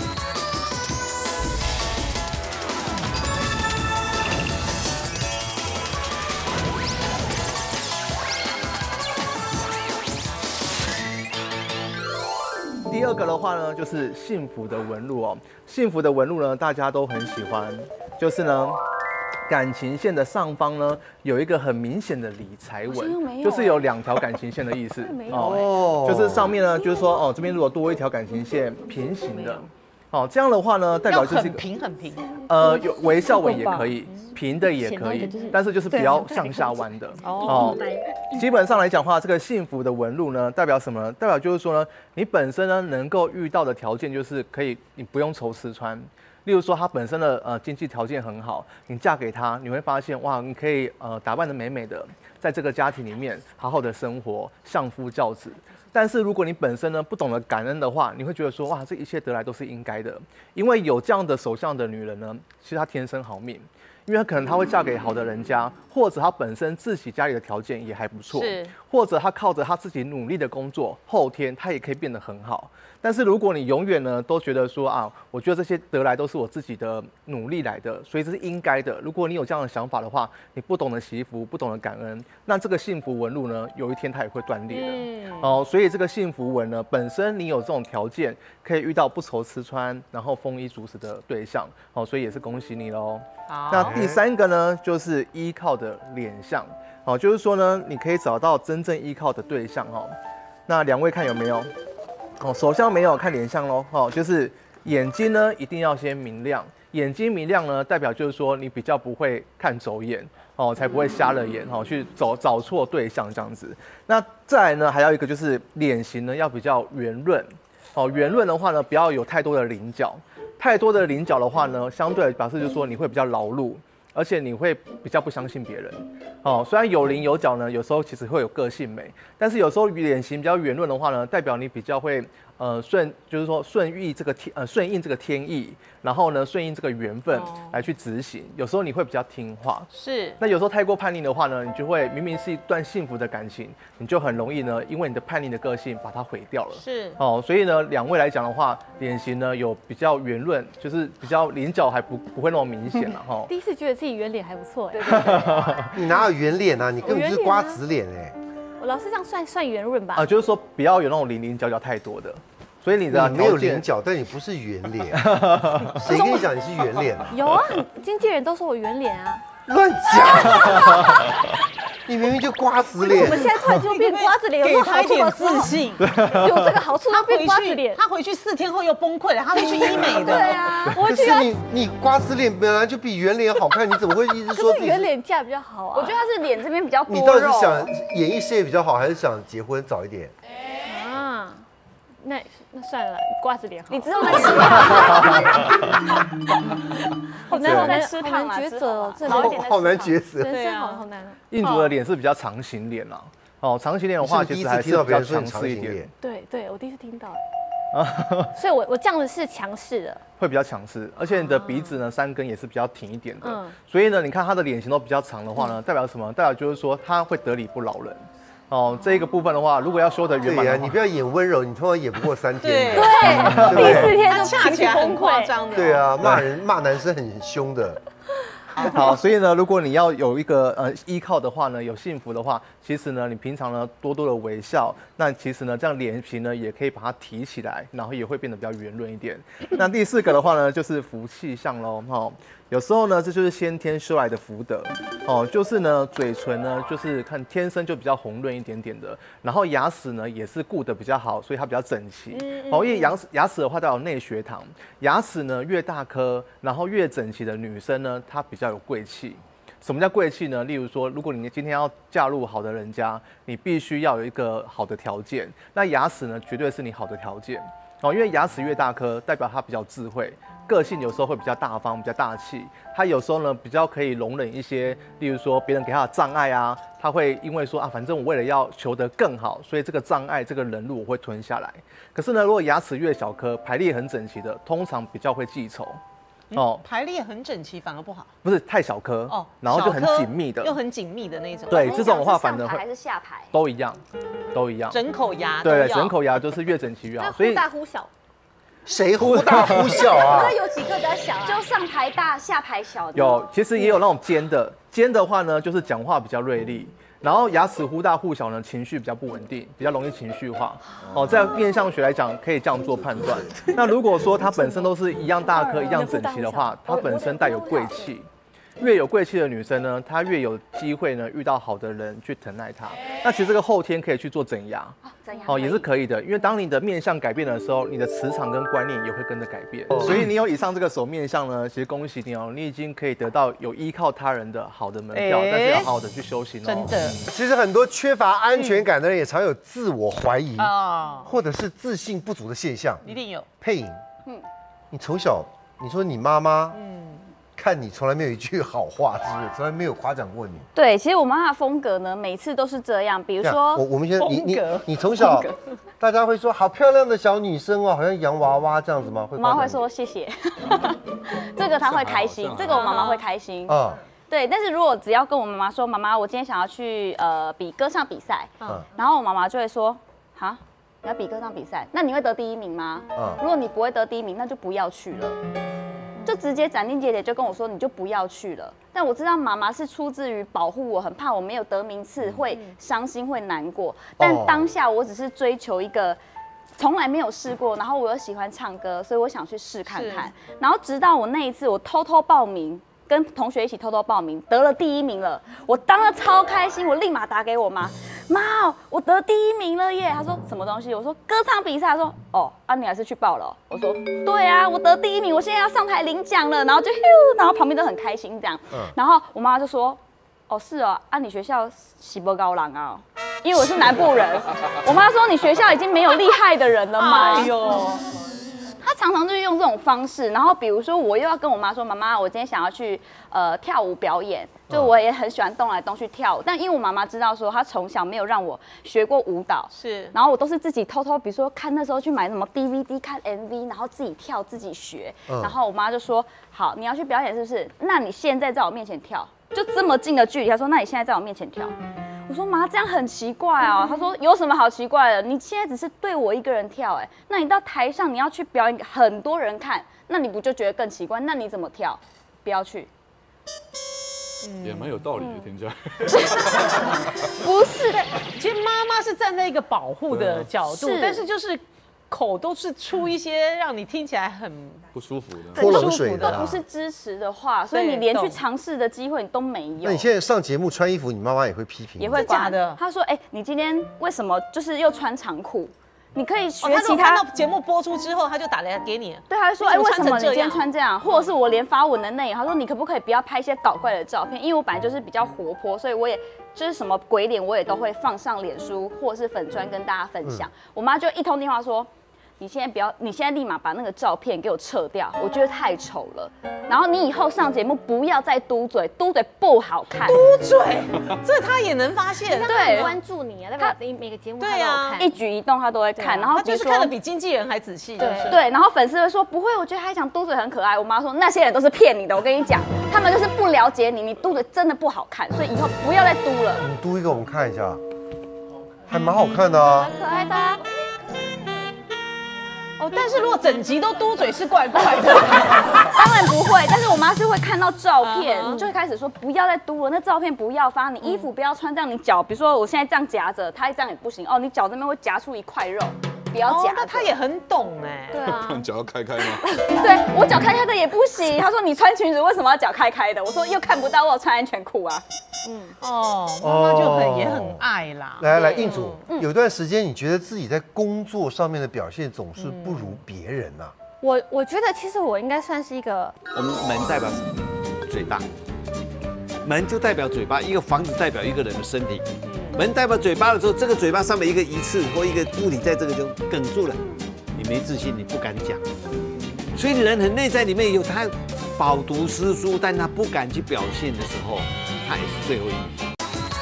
第二个的话呢，就是幸福的纹路哦。幸福的纹路呢，大家都很喜欢，就是呢。感情线的上方呢，有一个很明显的理财纹，就是有两条感情线的意思哦。就是上面呢，就是说哦，这边如果多一条感情线平行的，哦，这样的话呢，代表就是很平很平。 呃，有微笑纹也可以，平的也可以，但是就是比较向下弯的哦。基本上来讲的话，这个幸福的纹路呢，代表什么呢？代表就是说呢，你本身呢能够遇到的条件就是可以，你不用愁吃穿。例如说，他本身的呃经济条件很好，你嫁给他，你会发现哇，你可以呃打扮得美美的，在这个家庭里面好好的生活，相夫教子。但是如果你本身呢不懂得感恩的话，你会觉得说哇，这一切得来都是应该的，因为有这样的手相的女人呢，其实她天生好命。因为可能她会嫁给好的人家，或者她本身自己家里的条件也还不错，或者她靠着她自己努力的工作，后天她也可以变得很好。但是如果你永远呢都觉得说啊，我觉得这些得来都是我自己的努力来的，所以这是应该的。如果你有这样的想法的话，你不懂得惜福，不懂得感恩，那这个幸福纹路呢，有一天它也会断裂的。嗯、哦，所以这个幸福纹呢，本身你有这种条件，可以遇到不愁吃穿，然后丰衣足食的对象，哦，所以也是恭喜你喽。那第三个呢，就是依靠的脸相，哦，就是说呢，你可以找到真正依靠的对象哦。那两位看有没有？哦，手相没有，看脸相咯。哦，就是眼睛呢一定要先明亮，眼睛明亮呢，代表就是说你比较不会看走眼，哦，才不会瞎了眼，哦，去找找错对象这样子。那再来呢，还有一个就是脸型呢要比较圆润，哦，圆润的话呢，不要有太多的棱角。太多的棱角的话呢，相对表示就是说你会比较劳碌，而且你会比较不相信别人。哦，虽然有棱有角呢，有时候其实会有个性美，但是有时候脸型比较圆润的话呢，代表你比较会呃顺，就是说顺应这个天呃顺应这个天意，然后呢顺应这个缘分来去执行。有时候你会比较听话， 是。 那有时候太过叛逆的话呢，你就会明明是一段幸福的感情，你就很容易呢因为你的叛逆的个性把它毁掉了。 是。 哦，所以呢两位来讲的话，脸型呢有比较圆润，就是比较棱角还不不会那么明显了哈。 第一次觉得自己圆脸还不错哎。 你哪有圆脸啊？你根本就是瓜子脸哎。 我老师这样算算圆润吧？ 啊，就是说不要有那种棱棱角角太多的。所以你的你没有棱角，但你不是圆脸。谁跟你讲你是圆脸啊？ 有啊，经纪人都说我圆脸啊。 乱讲！你明明就瓜子脸。 我们现在突然就变瓜子脸， 给他一点自信， 有这个好处，他变瓜子脸。 他回去四天后又崩溃了，他会去医美的。 对啊， 可是你你瓜子脸本来就比圆脸好看，你怎么会一直说自己圆脸价比较好啊？ 我觉得他是脸这边比较多肉。 你到底是想演艺事业比较好，还是想结婚早一点？ 啊，那那算了，瓜子脸好。 你之后再吃胖。 好难，好难吃胖啊， 抉择哦，这好好难抉择。 人生好好难。 印族的脸是比较长形脸啦，哦，长形脸的话，其实还是比较强势一点。 对对，我第一次听到。所以我我这样子是强势的， 会比较强势，而且你的鼻子呢三根也是比较挺一点的，嗯，所以呢，你看他的脸型都比较长的话呢，代表什么？代表就是说他会得理不饶人。哦，这一个部分的话，如果要修得圆满， 对呀，你不要演温柔，你通常演不过三天。 对，第四天就恰起来很夸张的。 对啊，骂人骂男生很凶的。 好，所以呢，如果你要有一个呃依靠的话呢，有幸福的话，其实呢，你平常呢多多的微笑，那其实呢，这样脸皮呢也可以把它提起来，然后也会变得比较圆润一点。那第四个的话呢，就是福气相喽，哈。有时候呢，这就是先天修来的福德，哦，就是呢，嘴唇呢，就是看天生就比较红润一点点的，然后牙齿呢也是顾得比较好，所以它比较整齐。哦，因为牙齿牙齿的话，代表内学堂，牙齿呢越大颗，然后越整齐的女生呢，她比较有贵气。什么叫贵气呢？例如说，如果你今天要嫁入好的人家，你必须要有一个好的条件，那牙齿呢，绝对是你好的条件。哦，因为牙齿越大颗，代表他比较智慧，个性有时候会比较大方、比较大气。他有时候呢，比较可以容忍一些，例如说别人给他的障碍啊，他会因为说啊，反正我为了要求得更好，所以这个障碍、这个人路我会吞下来。可是呢，如果牙齿越小颗，排列很整齐的，通常比较会记仇。 哦，排列很整齐反而不好， 不是太小颗哦，然后就很紧密的， 又很紧密的那种。 对，这种的话反而会还是下排都一样，都一样。 整口牙对，整口牙就是越整齐越好。 所以忽大忽小， 谁忽大忽小啊？ 那有几个比较小， 就上排大，下排小的。 有，其实也有那种尖的，尖的话呢，就是讲话比较锐利。然后牙齿忽大忽小呢，情绪比较不稳定，比较容易情绪化。哦，在面相学来讲，可以这样做判断。那如果说它本身都是一样大颗、一样整齐的话，它本身带有贵气。越有贵气的女生呢，她越有机会呢遇到好的人去疼爱她。那其实这个后天可以去做整牙，哦也是可以的，因为当你的面相改变的时候，你的磁场跟观念也会跟着改变。所以你有以上这个手面相呢，其实恭喜你哦，你已经可以得到有依靠他人的好的门票，但是要好好的去修行哦。 真的， 其实很多缺乏安全感的人也常有自我怀疑啊，或者是自信不足的现象。 一定有。 佩颖，嗯，你从小你说你妈妈，嗯。看你从来没有一句好话，是不是？从来没有夸奖过你。 对，其实我妈妈的风格呢，每次都是这样。比如说， 我我们先，你你你从小，大家会说好漂亮的小女生哦，好像洋娃娃这样子吗？会。 妈妈会说谢谢，这个她会开心，这个我妈妈会开心。啊，对。但是如果只要跟我妈妈说，妈妈，我今天想要去呃比歌唱比赛，嗯，然后我妈妈就会说，哈，你要比歌唱比赛，那你会得第一名吗？嗯，如果你不会得第一名，那就不要去了。就直接斩钉截铁就跟我说，你就不要去了。但我知道妈妈是出自于保护我，很怕我没有得名次会伤心会难过。但当下我只是追求一个从来没有试过，然后我又喜欢唱歌，所以我想去试看看。然后直到我那一次，我偷偷报名，跟同学一起偷偷报名，得了第一名了，我当了超开心，我立马打给我妈。妈，我得第一名了耶！她说什么东西？我说歌唱比赛。她说哦，啊你还是去报了。我说对啊，我得第一名，我现在要上台领奖了。然后就，然后旁边都很开心这样。嗯、然后我妈就说，哦是哦，啊你学校喜不高郎啊？因为我是南部人。我妈说你学校已经没有厉害的人了嘛。哎呦。 他常常就是用这种方式，然后比如说我又要跟我妈说，妈妈，我今天想要去呃跳舞表演，就我也很喜欢动来动去跳舞，但因为我妈妈知道说，她从小没有让我学过舞蹈， 是， 然后我都是自己偷偷，比如说看那时候去买什么 D V D 看 M V， 然后自己跳自己学， 嗯然后我妈就说，好，你要去表演是不是？那你现在在我面前跳，就这么近的距离，她说，那你现在在我面前跳。我说妈，这样很奇怪啊。她说有什么好奇怪的？你现在只是对我一个人跳，哎，那你到台上你要去表演给很多人看，那你不就觉得更奇怪？那你怎么跳？不要去。 也蛮有道理的，听起来。 不是， 其实妈妈是站在一个保护的角度， 是但是就是口都是出一些让你听起来很不舒服的。 泼冷水的都啦不是支持的话，所以你连去尝试的机会你都没有。 那你现在上节目穿衣服，你妈妈也会批评， 也会真假的她说：“哎、你今天为什么就是又穿长裤？你可以哦学他如果看其他。 到节目播出之后，他就打来给你。 对，他就说：“哎、 你怎么为什么你今天穿成这样穿这样？”或者是我连发文的内容，他说：“你可不可以不要拍一些搞怪的照片？因为我本来就是比较活泼，所以我也就是什么鬼脸我也都会放上脸书或者是粉专跟大家分享。我妈就一通电话说。你现在不要，你现在立马把那个照片给我撤掉，我觉得太丑了。然后你以后上节目不要再嘟嘴，嘟嘴不好看。 嘟嘴，这他也能发现。 对很关注你啊，代表你每个节目他都有对啊看。 一举一动他都会看，然后他比如说就是看得比经纪人还仔细。就是对，然后粉丝会说不会，我觉得他讲嘟嘴很可爱。我妈说那些人都是骗你的，我跟你讲，他们就是不了解你，你嘟嘴真的不好看，所以以后不要再嘟了。 你嘟一个我们看一下，还蛮好看的啊。 可爱的啊。 哦，但是如果整集都嘟嘴是怪怪的。 当然不会，但是我妈是会看到照片， 嗯就会开始说不要再嘟了，那照片不要发，你衣服不要穿这样，你脚，比如说我现在这样夹着，她这样也不行哦，你脚这边会夹出一块肉，不要夹着。 哦那他也很懂哎。 对啊， 脚要开开吗？ 对我脚开开的也不行。她说你穿裙子为什么要脚开开的？我说又看不到我有穿安全裤啊。 哦，妈妈就哦很也很爱啦。 来来来，印主，有段时间你觉得自己在工作上面的表现总是不如别人呐、 我我觉得其实我应该算是一个我们门代表什么？嘴巴，门就代表嘴巴，一个房子代表一个人的身体。门代表嘴巴的时候，这个嘴巴上面一个鱼刺或一个物体在这个就哽住了，你没自信，你不敢讲。所以人很内在里面有他饱读诗书，但他不敢去表现的时候，他也是最后一名。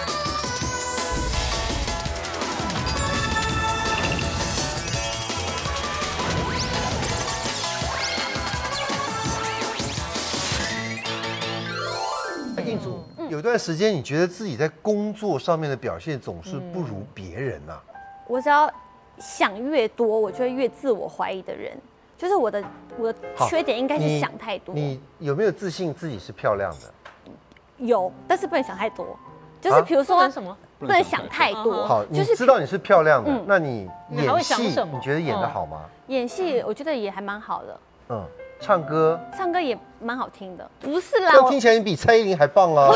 印主，有段时间你觉得自己在工作上面的表现总是不如别人呐、 我只要想越多，我就会越自我怀疑的人。就是我的我的好缺点应该是你想太多， 你有没有自信自己是漂亮的？ 有，但是不能想太多。就是啊比如说不能什么？ 不能想太多。 好，你就是知道你是漂亮的， 嗯那你你还会演戏想什么你觉得演得好吗？ 演戏，我觉得也还蛮好的， 嗯，唱歌， 唱歌也蛮好听的。不是啦，我这样听起来你比蔡依林还棒啊！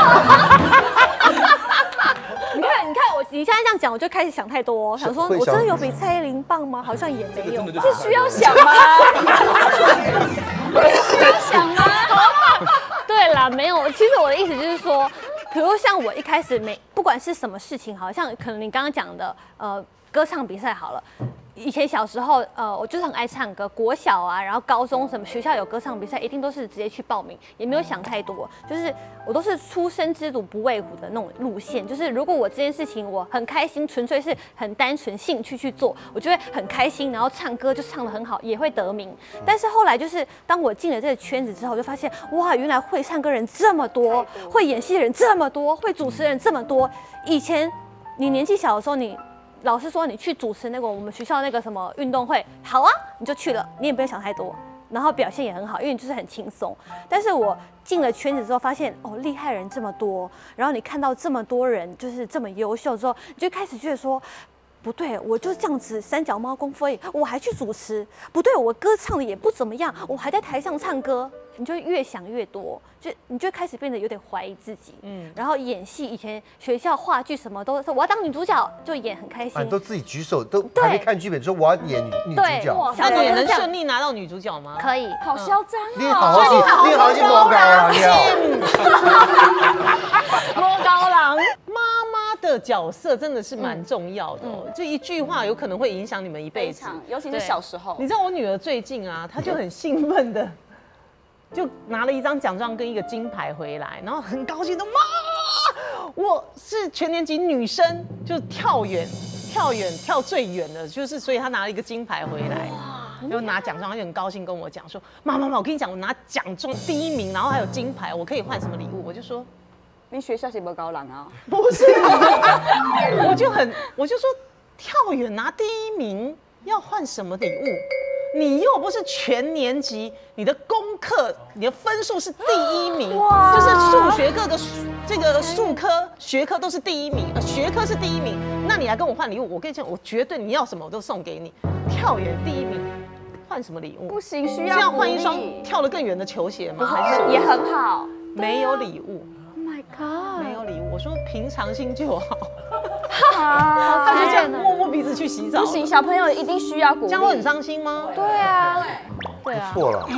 你看，你看我，你现在这样讲，我就开始想太多、哦，想说会想我真的有比蔡依林棒吗？好像也没有吧。 这需要想吗？需要想吗？ 对啦，没有。其实我的意思就是说，比如像我一开始每不管是什么事情，好像可能你刚刚讲的，呃，歌唱比赛好了。以前小时候，呃，我就是很爱唱歌，国小啊，然后高中什么学校有歌唱比赛，一定都是直接去报名，也没有想太多，就是我都是初生之犊不畏虎的那种路线。就是如果我这件事情我很开心，纯粹是很单纯兴趣去做，我就会很开心，然后唱歌就唱得很好，也会得名。但是后来就是当我进了这个圈子之后，我就发现哇，原来会唱歌人这么多，会演戏的人这么多，会主持人这么多。以前你年纪小的时候，你老师说你去主持那个我们学校那个什么运动会，好啊，你就去了，你也不用想太多，然后表现也很好，因为你就是很轻松。但是我进了圈子之后，发现哦，厉害人这么多，然后你看到这么多人就是这么优秀之后，你就开始觉得说。不对，我就这样子三脚猫功夫而已，我还去主持。不对，我歌唱的也不怎么样，我还在台上唱歌。你就越想越多，就你就开始变得有点怀疑自己。嗯，然后演戏，以前学校话剧什么都说我要当女主角，就演很开心。 啊，你都自己举手，都还没看剧本，说我要演女女主角。 哇那你也能这样顺利拿到女主角吗？ 可以， 好嚣张哦！ 你好好去，你好好去摸高啊，你好。 摸高郎，妈妈的色角色真的是蛮重要的哦，这一句话有可能会影响你们一辈子， 尤其是小时候。 你知道我女儿最近啊，她就很兴奋的，就拿了一张奖状跟一个金牌回来，然后很高兴的妈，我是全年级女生，就跳远，跳远跳最远的，就是所以她拿了一个金牌回来。就拿奖状，他就很高兴跟我讲说：“妈妈妈，我跟你讲，我拿奖状第一名，然后还有金牌，我可以换什么礼物？”我就说：“ 你学校是不高冷啊？” 不是，我就很，我就说跳远拿第一名要换什么礼物？你又不是全年级，你的功课、你的分数是第一名，就是数学各个这个数科学科都是第一名，呃，学科是第一名。那你来跟我换礼物，我跟你讲，我绝对你要什么我都送给你。跳远第一名，换什么礼物？ 不行，需要是要换一双跳得更远的球鞋吗？还是也很好？ 没有礼物。 Oh my god！ 没有礼物，我说平常心就好。 啊， 他就这样摸摸鼻子去洗澡。 不行，小朋友一定需要鼓励。 这样会很伤心吗？ 对啊，对啊。 错了。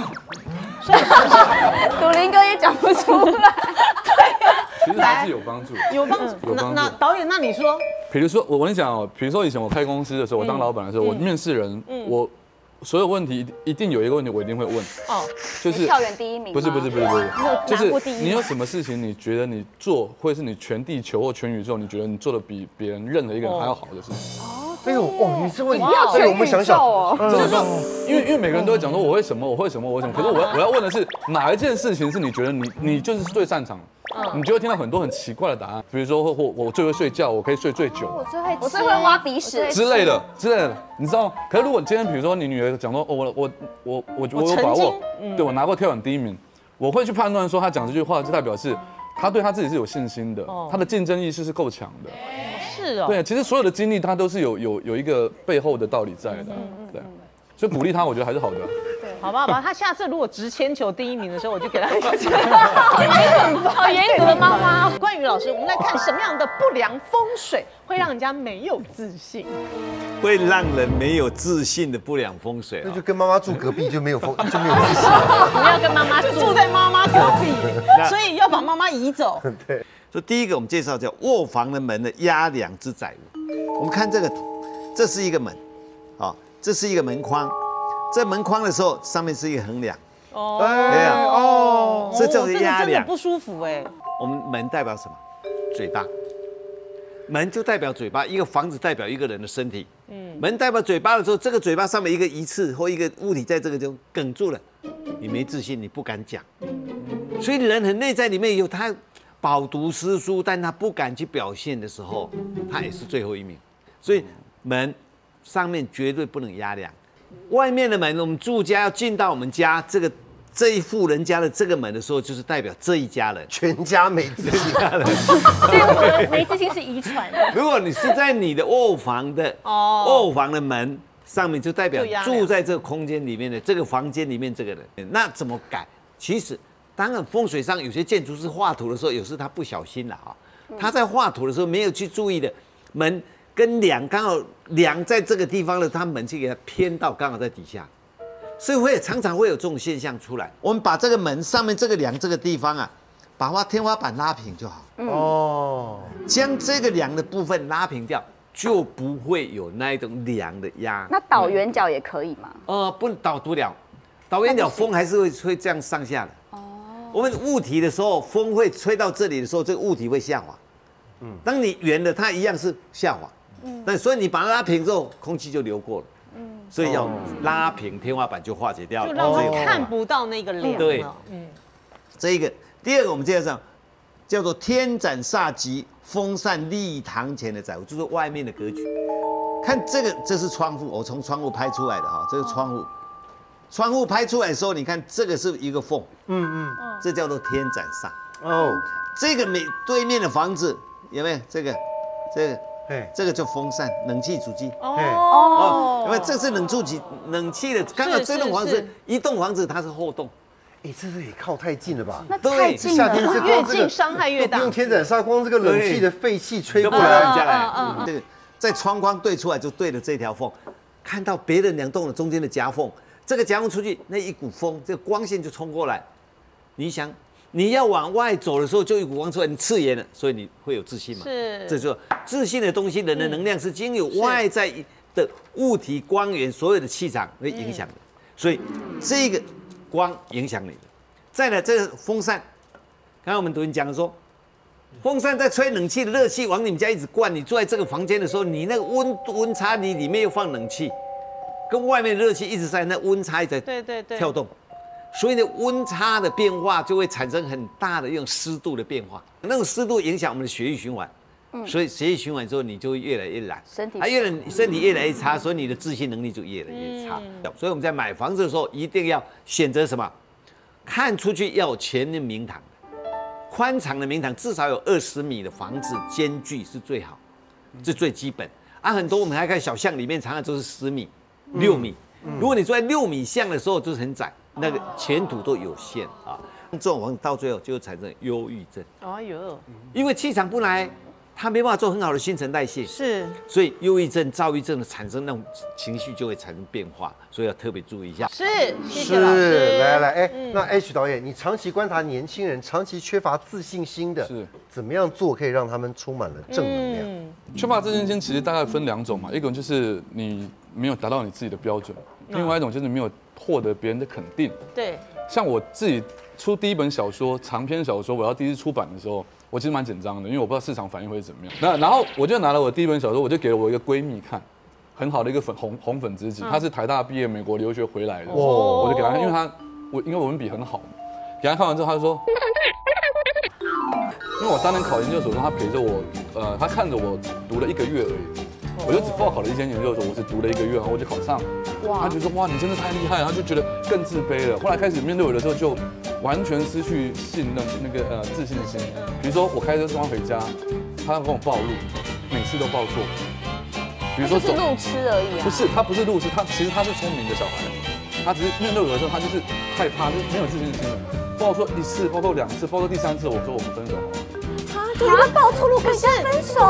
赌林哥也讲不出来。 其实还是有帮助， 有帮助。 有帮助。 那导演，那你说？ 比如说，我我跟你讲哦，比如说以前我开公司的时候，我当老板的时候，我面试人，我所有问题一定有一个问题我一定会问，哦， 就是跳远第一名。 不是不是不是不是，就是你有什么事情你觉得你做，或者是你全地球或全宇宙，你觉得你做的比别人任何一个人还要好的事情。 哦，哎呦哦，你这问题， 不要全宇宙哦， 就是说，因为因为每个人都会讲说我会什么，我会什么，我会什么，可是我要我要问的是哪一件事情是你觉得你你就是最擅长的。你就会听到很多很奇怪的答案，比如说我我最会睡觉，我可以睡最久， 我最会我最会挖鼻屎之类的之类的，你知道吗？可是如果今天比如说你女儿讲说，哦我我我我我有把握，对我拿过跳远第一名，我会去判断说她讲这句话就代表是她对她自己是有信心的，她的竞争意识是够强的。 是哦。 对，其实所有的经历她都是有有有一个背后的道理在的，对。所以鼓励他，我觉得还是好的。 对，好吧，好吧。他下次如果掷铅球第一名的时候，我就给他一个奖。 好严格的妈妈。 关于老师，我们来看什么样的不良风水会让人家没有自信？ 会让人没有自信的不良风水， 那就跟妈妈住隔壁就没有风就没有自信。 不要跟妈妈住在妈妈隔壁，所以要把妈妈移走。 对。 所以第一个我们介绍叫卧房的门的压梁之载物。我们看这个图，这是一个门，啊。这是一个门框，这门框的时候上面是一个横梁， 哦， 对呀，哦，这叫做压梁， 不舒服哎。 我们门代表什么？嘴巴，门就代表嘴巴，一个房子代表一个人的身体。嗯，门代表嘴巴的时候，这个嘴巴上面一个鱼刺或一个物体在这个就哽住了，你没自信，你不敢讲。所以人很内在里面有他饱读诗书，但他不敢去表现的时候，他也是最后一名。所以门上面绝对不能压梁，外面的门，我们住家要进到我们家这个这一户人家的这个门的时候，就是代表这一家人， 全家没自信。 所以我的没自信是遗传的。 如果你是在你的卧房的卧房的门上面，就代表住在这个空间里面的这个房间里面这个人，那怎么改？其实，当然风水上有些建筑师画图的时候，有时他不小心了啊，他在画图的时候没有去注意的门。跟梁刚好梁在这个地方的，他门去给它偏到刚好在底下，所以会常常会有这种现象出来。我们把这个门上面这个梁这个地方啊，把它天花板拉平就好。哦，将这个梁的部分拉平掉，就不会有那一种梁的压。 那倒圆角也可以吗？ 呃，不倒不了，倒圆角风还是会会这样上下的。哦，我们物体的时候，风会吹到这里的时候，这个物体会下滑。嗯，当你圆的，它一样是下滑。嗯，但所以你把它拉平之后，空气就流过了。嗯，所以要拉平天花板就化解掉了， 就让我看不到那个梁了。 对，嗯，这一个第二个我们介绍叫做天斩煞吉，风扇立堂前的载物，就是外面的格局。看这个，这是窗户，我从窗户拍出来的哈，这个窗户，窗户拍出来的时候，你看这个是一个缝，嗯嗯，这叫做天斩煞。哦，这个每对面的房子有没有这个，这个？这个叫风扇，冷气主机。哦，因为这是冷气机，冷气的。刚好这栋房子，一栋房子它是后栋。 哎，这是也靠太近了吧？ 那太近了， 越近伤害越大。 用天斩煞，光这个冷气的废气吹过来， 人家来。这个在窗框对出来就对着这条缝，看到别人两栋的中间的夹缝，这个夹缝出去，那一股风，这个光线就冲过来。你想， 你要往外走的时候，就一股光出来，你刺眼了，所以你会有自信嘛？ 是， 这就自信的东西，人的能量是经由外在的物体、光源、所有的气场会影响的，所以这个光影响你的。再来，这个风扇，刚刚我们昨天讲说，风扇在吹冷气的热气往你们家一直灌，你坐在这个房间的时候，你那个温温差，你里面又放冷气，跟外面的热气一直在那温差一直在对对对跳动。所以呢，温差的变化就会产生很大的一种湿度的变化，那种湿度影响我们的血液循环，嗯，所以血液循环之后，你就会越来越懒， 身体啊，越来身体越来越差，所以你的自信能力就越来越差。嗯、所以我们在买房子的时候，一定要选择什么？看出去要有全面明堂的，宽敞的明堂，至少有二十米的房子间距是最好，这最基本。啊，很多我们还看小巷里面，常常都是十米、六米。嗯、如果你住在六米巷的时候，就是很窄。那个前途都有限啊，这种房到最后就会产生忧郁症。哎呦，因为气场不来，它没办法做很好的新陈代谢， 是， 所以忧郁症、躁郁症的产生，那种情绪就会产生变化，所以要特别注意一下。 是，谢谢老师。 是，来来，哎，嗯、那 H 导演，你长期观察年轻人，长期缺乏自信心的，是怎么样做可以让他们充满了正能量？嗯、 缺乏自信心其实大概分两种嘛，一种就是你没有达到你自己的标准，另外一种就是没有获得别人的肯定。 对， 像我自己出第一本小说长篇小说，我要第一次出版的时候，我其实蛮紧张的，因为我不知道市场反应会怎么样。那然后我就拿了我第一本小说，我就给了我一个闺蜜看，很好的一个粉红红粉知己，她是台大毕业美国留学回来的，我就给她看，因为她我因为文笔很好嘛，给她看完之后，她就说，因为我当年考研究所，她陪着我，呃，她看着我读了一个月而已。我就只报考了一间研究所，我是读了一个月，然后我就考上了。哇！他觉得哇，你真的太厉害了，他就觉得更自卑了。后来开始面对我的时候，就完全失去信任，那个呃自信心。比如说我开车送他回家，他要跟我报路，每次都报错。比如说走路痴而已啊。 不是，他不是路痴，他其实他是聪明的小孩，他只是面对我的时候，他就是害怕，就是没有自信心了。报错一次，报错两次，报错第三次，我说我们分手好了。 啊，就是报错路跟人家分手。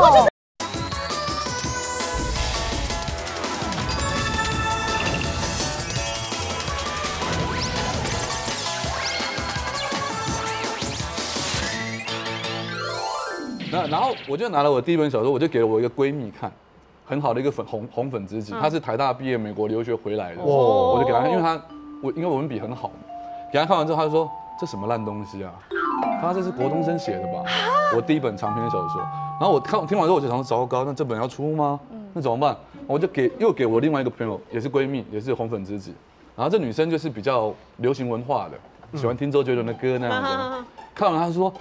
那然后我就拿了我第一本小说，我就给了我一个闺蜜看，很好的一个粉红红粉知己，她是台大毕业美国留学回来的，我就给她看，因为她我因为我文笔很好嘛，给她看完之后，她就说这什么烂东西啊，她这是国中生写的吧？我第一本长篇小说，然后我看听完之后我就想说糟糕，那这本要出吗？那怎么办？我就给又给我另外一个朋友，也是闺蜜，也是红粉知己，然后这女生就是比较流行文化的，喜欢听周杰伦的歌那样子，看完她说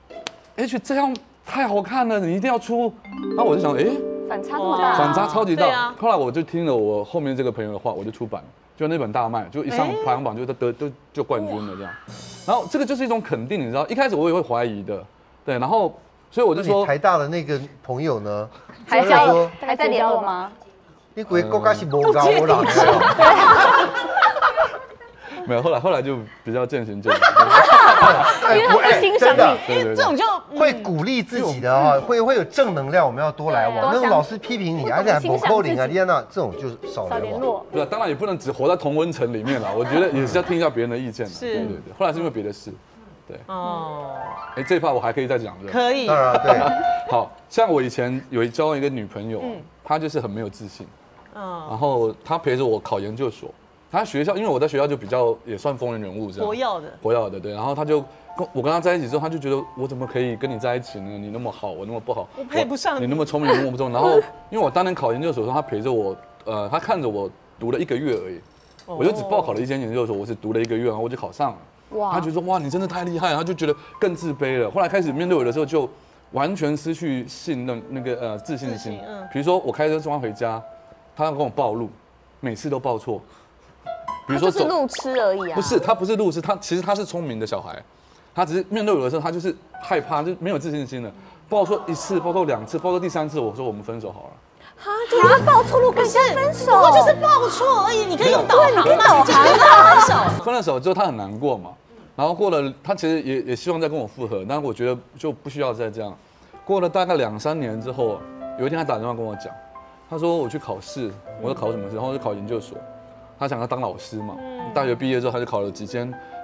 ，H 这样。太好看了，你一定要出。然后我就想，哎， 反差这么大， 反差超级大。 啊、 后来我就听了我后面这个朋友的话，我就出版，就那本大卖，就一上排行榜就得得就冠军了这样。然后这个就是一种肯定，你知道，一开始我也会怀疑的，对。然后所以我就说， 台大的那个朋友呢， 还在还在联络吗？ 你鬼国家是无高我老没有，后来后来就比较渐行渐远。 因为他会欣赏你， 因为这种就会鼓励自己的哈，会会有正能量，我们要多来往。那种老师批评你，而且还不扣零啊，丽安娜这种就是少联络。 对啊，当然也不能只活在同温层里面啦，我觉得也是要听一下别人的意见啦。 是， 对对对。后来是因为别的事，对。哦。哎，这一趴我还可以再讲的。 可以。 当然对。 好像我以前有交往一个女朋友，她就是很没有自信，嗯，然后她陪着我考研究所。他学校，因为我在学校就比较也算风云人物这样， 活跃的， 活跃的，对。然后他就跟我跟他在一起之后，他就觉得我怎么可以跟你在一起呢？你那么好，我那么不好， 我配不上你。 你那么聪明，我那么不聪明。然后因为我当年考研究所的时候，他陪着我，呃，他看着我读了一个月而已，我就只报考了一间研究所，我只读了一个月，然后我就考上了。哇！他觉得哇，你真的太厉害了，他就觉得更自卑了。后来开始面对我的时候，就完全失去信任，那个呃自信心。嗯。比如说我开车送他回家，他要跟我报路，每次都报错。 比如说是路痴而已啊， 不是，他不是路痴，他其实他是聪明的小孩，他只是面对我的时候，他就是害怕，就没有自信心了。报错一次，报错两次，报错第三次，我说我们分手好了。 哈，就是报错路跟人家分手， 不过就是报错而已，你可以用导航嘛，就跟他分手。 分了手之后，他很难过嘛，然后过了，他其实也也希望再跟我复合，但是我觉得就不需要再这样。过了大概两三年之后，有一天他打电话跟我讲，他说我去考试，我说考什么试，然后就考研究所。他想要当老师嘛，大学毕业之后他就考了几间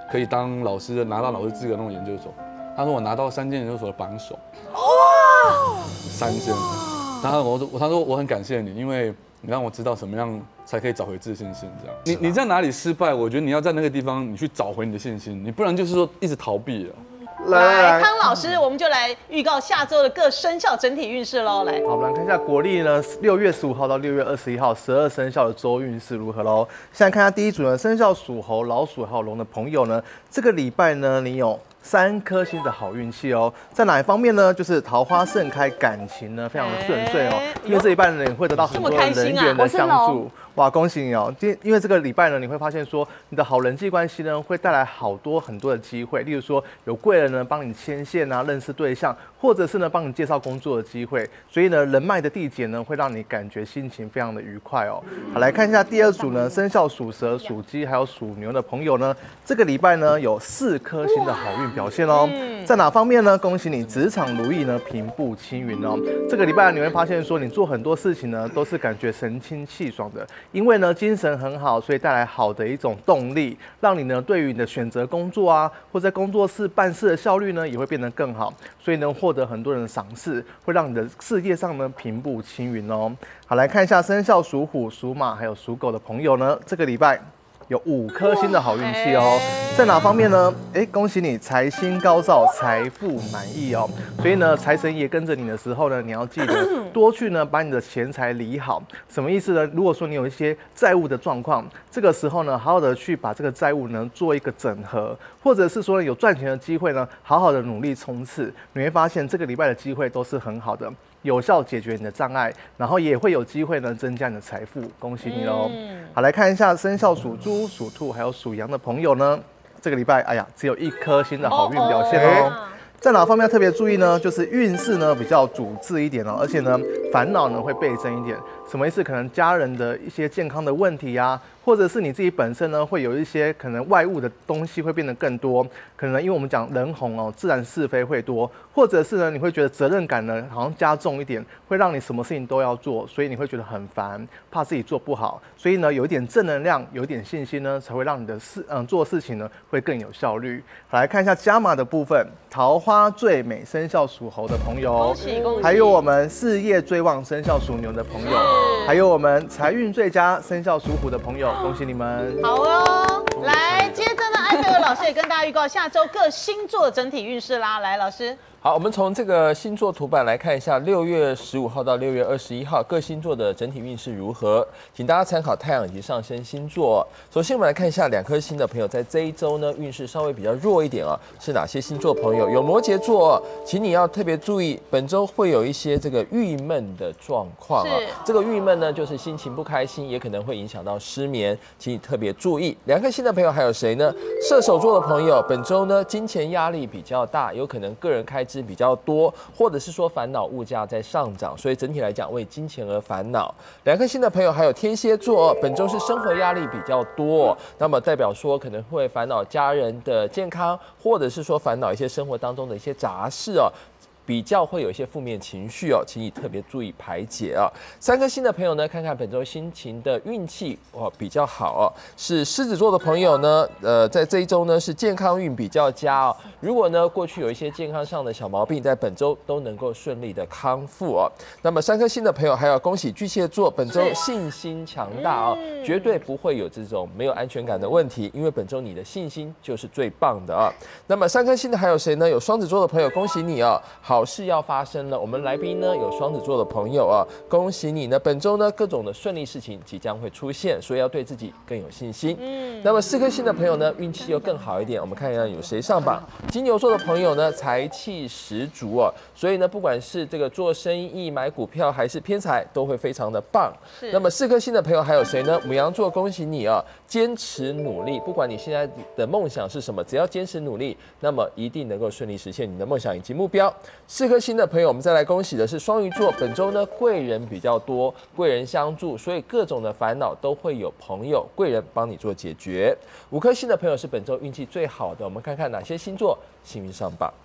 可以当老师的，拿到老师资格那种研究所。他说我拿到三间研究所的榜首，哇，三间。然后我说他说我很感谢你，因为你让我知道什么样才可以找回自信心。这样，你你在哪里失败，我觉得你要在那个地方你去找回你的信心，你不然就是说一直逃避了。 来，康老师，我们就来预告下周的各生肖整体运势喽。来， 好，我们来看一下国历呢，六月十五号到六月二十一号，十二生肖的周运势如何喽？现在看一下第一组呢，生肖属猴、老鼠还有龙的朋友呢，这个礼拜呢，你有三颗星的好运气哦。在哪一方面呢？就是桃花盛开，感情呢非常的顺遂哦。因为这一半呢，你会得到很多的人缘的相助。哇，恭喜你哦！因因为这个礼拜呢，你会发现说，你的好人际关系呢，会带来好多很多的机会。例如说，有贵人呢帮你牵线啊，认识对象，或者是呢帮你介绍工作的机会。所以呢，人脉的缔结呢，会让你感觉心情非常的愉快哦。好，来看一下第二组呢，生肖属蛇、属鸡还有属牛的朋友呢，这个礼拜呢有四颗星的好运表现哦。在哪方面呢？恭喜你，职场如意呢，平步青云哦。这个礼拜你会发现说，你做很多事情呢，都是感觉神清气爽的。因为呢精神很好，所以带来好的一种动力，让你呢对于你的选择工作啊，或在工作室办事的效率呢也会变得更好，所以呢获得很多人的赏识，会让你的事业上呢平步青云哦。好，来看一下生肖属虎、属马还有属狗的朋友呢，这个礼拜有五颗星的好运气哦。在哪方面呢？哎，恭喜你财星高照，财富满意哦。所以呢，财神爷跟着你的时候呢，你要记得多去呢把你的钱财理好。什么意思呢？如果说你有一些债务的状况，这个时候呢，好好的去把这个债务呢做一个整合，或者是说有赚钱的机会呢，好好的努力冲刺，你会发现这个礼拜的机会都是很好的。有效解决你的障碍，然后也会有机会呢增加你的财富，恭喜你喽！嗯、好，来看一下生肖属猪、属兔还有属羊的朋友呢，这个礼拜哎呀只有一颗星的好运表现哦。在哪方面要特别注意呢？就是运势呢比较主治一点哦，而且呢烦恼呢会倍增一点。什么意思？可能家人的一些健康的问题啊，或者是你自己本身呢会有一些可能外物的东西会变得更多。可能因为我们讲人红哦，自然是非会多，或者是呢你会觉得责任感呢好像加重一点，会让你什么事情都要做，所以你会觉得很烦，怕自己做不好。所以呢有一点正能量，有一点信心呢，才会让你的事嗯做事情呢会更有效率。好，来看一下加码的部分，桃花最美生肖属猴的朋友， 恭喜恭喜！ 还有我们事业最旺生肖属牛的朋友，还有我们财运最佳生肖属虎的朋友，恭喜你们！ 好哦，来，接着呢，艾菲尔老师也跟大家预告下周各星座的整体运势啦。来，老师。 好，我们从这个星座图板来看一下，六月十五号到六月二十一号各星座的整体运势如何，请大家参考太阳以及上升星座。首先，我们来看一下两颗星的朋友在这一周呢运势稍微比较弱一点啊，是哪些星座朋友？有摩羯座，请你要特别注意，本周会有一些这个郁闷的状况啊。这个郁闷呢，就是心情不开心，也可能会影响到失眠，请你特别注意。两颗星的朋友还有谁呢？射手座的朋友，本周呢金钱压力比较大，有可能个人开支比较多，或者是说烦恼物价在上涨，所以整体来讲为金钱而烦恼。两颗星的朋友还有天蝎座，本周是生活压力比较多，那么代表说可能会烦恼家人的健康，或者是说烦恼一些生活当中的一些杂事哦。比较会有一些负面情绪哦，请你特别注意排解啊。三颗星的朋友呢，看看本周心情的运气哦比较好哦。是狮子座的朋友呢，呃，在这一周呢是健康运比较佳哦。如果呢过去有一些健康上的小毛病，在本周都能够顺利的康复哦。那么三颗星的朋友还要恭喜巨蟹座，本周信心强大哦，嗯、绝对不会有这种没有安全感的问题，因为本周你的信心就是最棒的啊。那么三颗星的还有谁呢？有双子座的朋友，恭喜你哦。好。好事要发生了，我们来宾呢有双子座的朋友啊，恭喜你呢！本周呢各种的顺利事情即将会出现，所以要对自己更有信心。嗯，那么四颗星的朋友呢，运气又更好一点，我们看一下有谁上榜。金牛座的朋友呢，财气十足哦，所以呢，不管是这个做生意、买股票还是偏财，都会非常的棒。那么四颗星的朋友还有谁呢？牡羊座，恭喜你啊！坚持努力，不管你现在的梦想是什么，只要坚持努力，那么一定能够顺利实现你的梦想以及目标。四颗星的朋友，我们再来恭喜的是双鱼座，本周呢贵人比较多，贵人相助，所以各种的烦恼都会有朋友贵人帮你做解决。五颗星的朋友是本周运气最好的，我们看看哪些星座幸运上榜。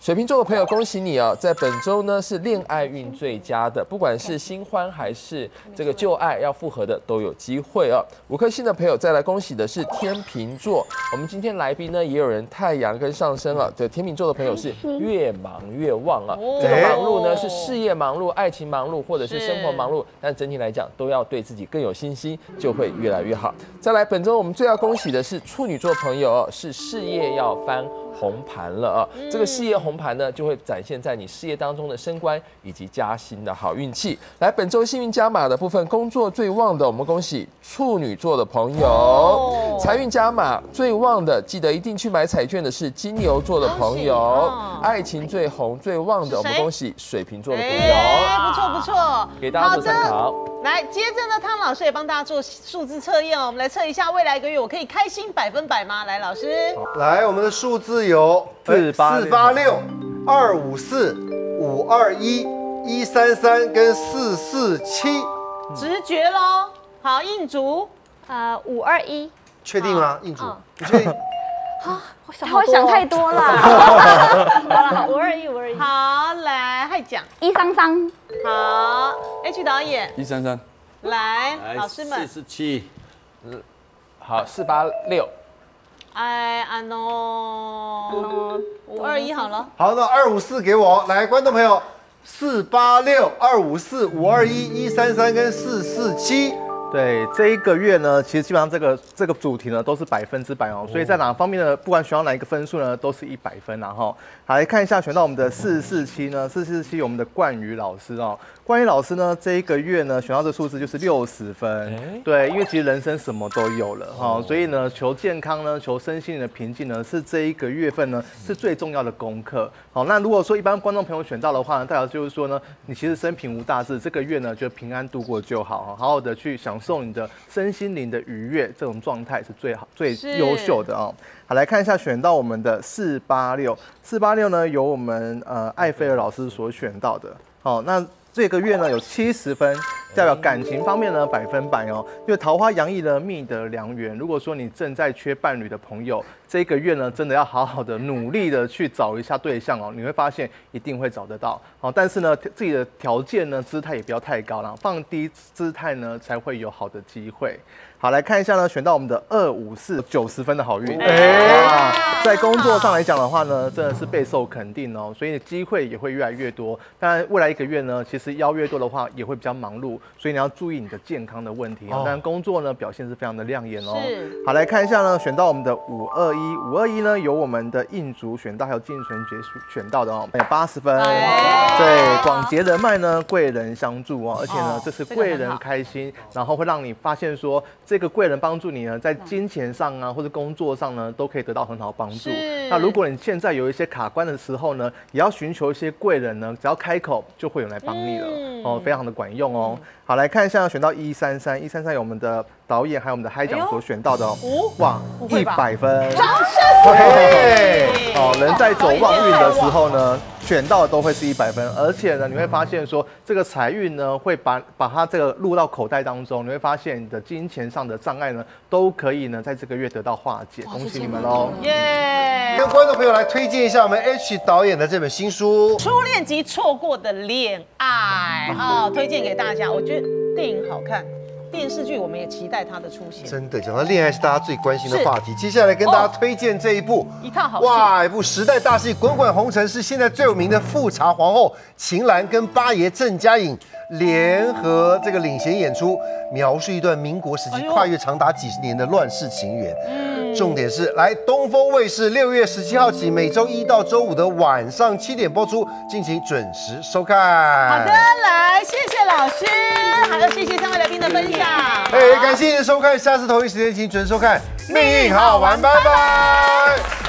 水瓶座的朋友，恭喜你啊！在本周呢是恋爱运最佳的，不管是新欢还是这个旧爱要复合的都有机会啊。五颗星的朋友，再来恭喜的是天秤座。我们今天来宾呢也有人太阳跟上升啊，这天秤座的朋友是越忙越旺啊。这个忙碌呢是事业忙碌、爱情忙碌或者是生活忙碌，但整体来讲都要对自己更有信心，就会越来越好。再来，本周我们最要恭喜的是处女座朋友哦，是事业要翻红盘了啊！这个事业红盘呢，就会展现在你事业当中的升官以及加薪的好运气。来，本周幸运加码的部分，工作最旺的，我们恭喜处女座的朋友；财运加码最旺的，记得一定去买彩券的是金牛座的朋友；爱情最红最旺的，我们恭喜水瓶座的朋友。 不错不错， 给大家做参考。 来，接着呢，汤老师也帮大家做数字测验哦。我们来测一下，未来一个月我可以开心百分百吗？来，老师， 来，我们的数字有四八四八六、二五四、五二一、一三三跟四四七， 直觉喽。好，印竹， 呃，五二一， 确定吗？印竹， 嗯你确定？ 啊，我想他会想太多啦。 好了，五二一，五二一。 好，来，还讲， 一桑桑， 好 ，H 导演， 一三三， 来，老师们， 四十七， 好，四八六， 哎，安诺，五二一好了。 好，那二五四给我，来，观众朋友，四八六、二五四、五二一、一三三跟四四七。 对，这一个月呢，其实基本上这个这个主题呢都是百分之百哦，所以在哪方面呢，不管选到哪一个分数呢，都是一百分然后好，来看一下选到我们的四四七呢，四四七我们的冠宇老师哦，冠宇老师呢这一个月呢选到的数字就是六十分，对，因为其实人生什么都有了哈、哦，所以呢求健康呢，求身心的平静呢，是这一个月份呢是最重要的功课。好，那如果说一般观众朋友选到的话呢，代表就是说呢，你其实生平无大志，这个月呢就平安度过就好，好好的去享受你的身心灵的愉悦，这种状态是最好、最优秀的哦。好，来看一下选到我们的四八六，四八六呢由我们呃艾菲尔老师所选到的。好，那这个月呢有七十分，代表感情方面呢百分百哦，因为桃花洋溢呢觅得良缘。如果说你正在缺伴侣的朋友，这个月呢真的要好好的努力的去找一下对象哦，你会发现一定会找得到。好，但是呢自己的条件呢姿态也不要太高了，放低姿态呢才会有好的机会。好，来看一下呢，选到我们的二五四九十分的好运，哎，在工作上来讲的话呢，真的是备受肯定哦，所以机会也会越来越多。当然，未来一个月呢，其实邀约多的话也会比较忙碌，所以你要注意你的健康的问题。当然，工作呢表现是非常的亮眼哦。好，来看一下呢，选到我们的五二一，五二一呢有我们的印竹选到，还有静纯杰选到的哦，有八十分。对，广结人脉呢，贵人相助哦，而且呢，这是贵人开心，然后会让你发现说。这个贵人帮助你呢，在金钱上啊，或者工作上呢，都可以得到很好的帮助。那如果你现在有一些卡关的时候呢，也要寻求一些贵人呢，只要开口就会有人来帮你了、嗯、哦，非常的管用哦。好，来看一下选到一三三，一三三有我们的导演还有我们的嗨奖所选到的哦，哇，一百分， 掌声！ 对，哦，人在走旺运的时候呢。选到的都会是一百分，而且呢，你会发现说这个财运呢，会把把它这个入到口袋当中，你会发现你的金钱上的障碍呢，都可以呢在这个月得到化解，恭喜你们喽！ 耶！ 跟观众朋友来推荐一下我们 H 导演的这本新书《 初恋及错过的恋爱》啊、哦，推荐给大家。我觉得电影好看。电视剧我们也期待它的出现。 真的，讲到恋爱是大家最关心的话题。接下来跟大家推荐这一部、 哦、一套好戏， 哇，一部时代大戏《滚滚红尘》，是现在最有名的富察皇后秦岚跟八爷郑嘉颖联合这个领衔演出，描述一段民国时期跨越长达几十年的乱世情缘。嗯，重点是来东风卫视六月十七号起，每周一到周五的晚上七点播出，敬请准时收看。 好的，来，谢谢老师，还有谢谢三位来宾的分享。 哎，感谢您的收看，下次同一时间请准时收看《命运好好玩》，拜拜。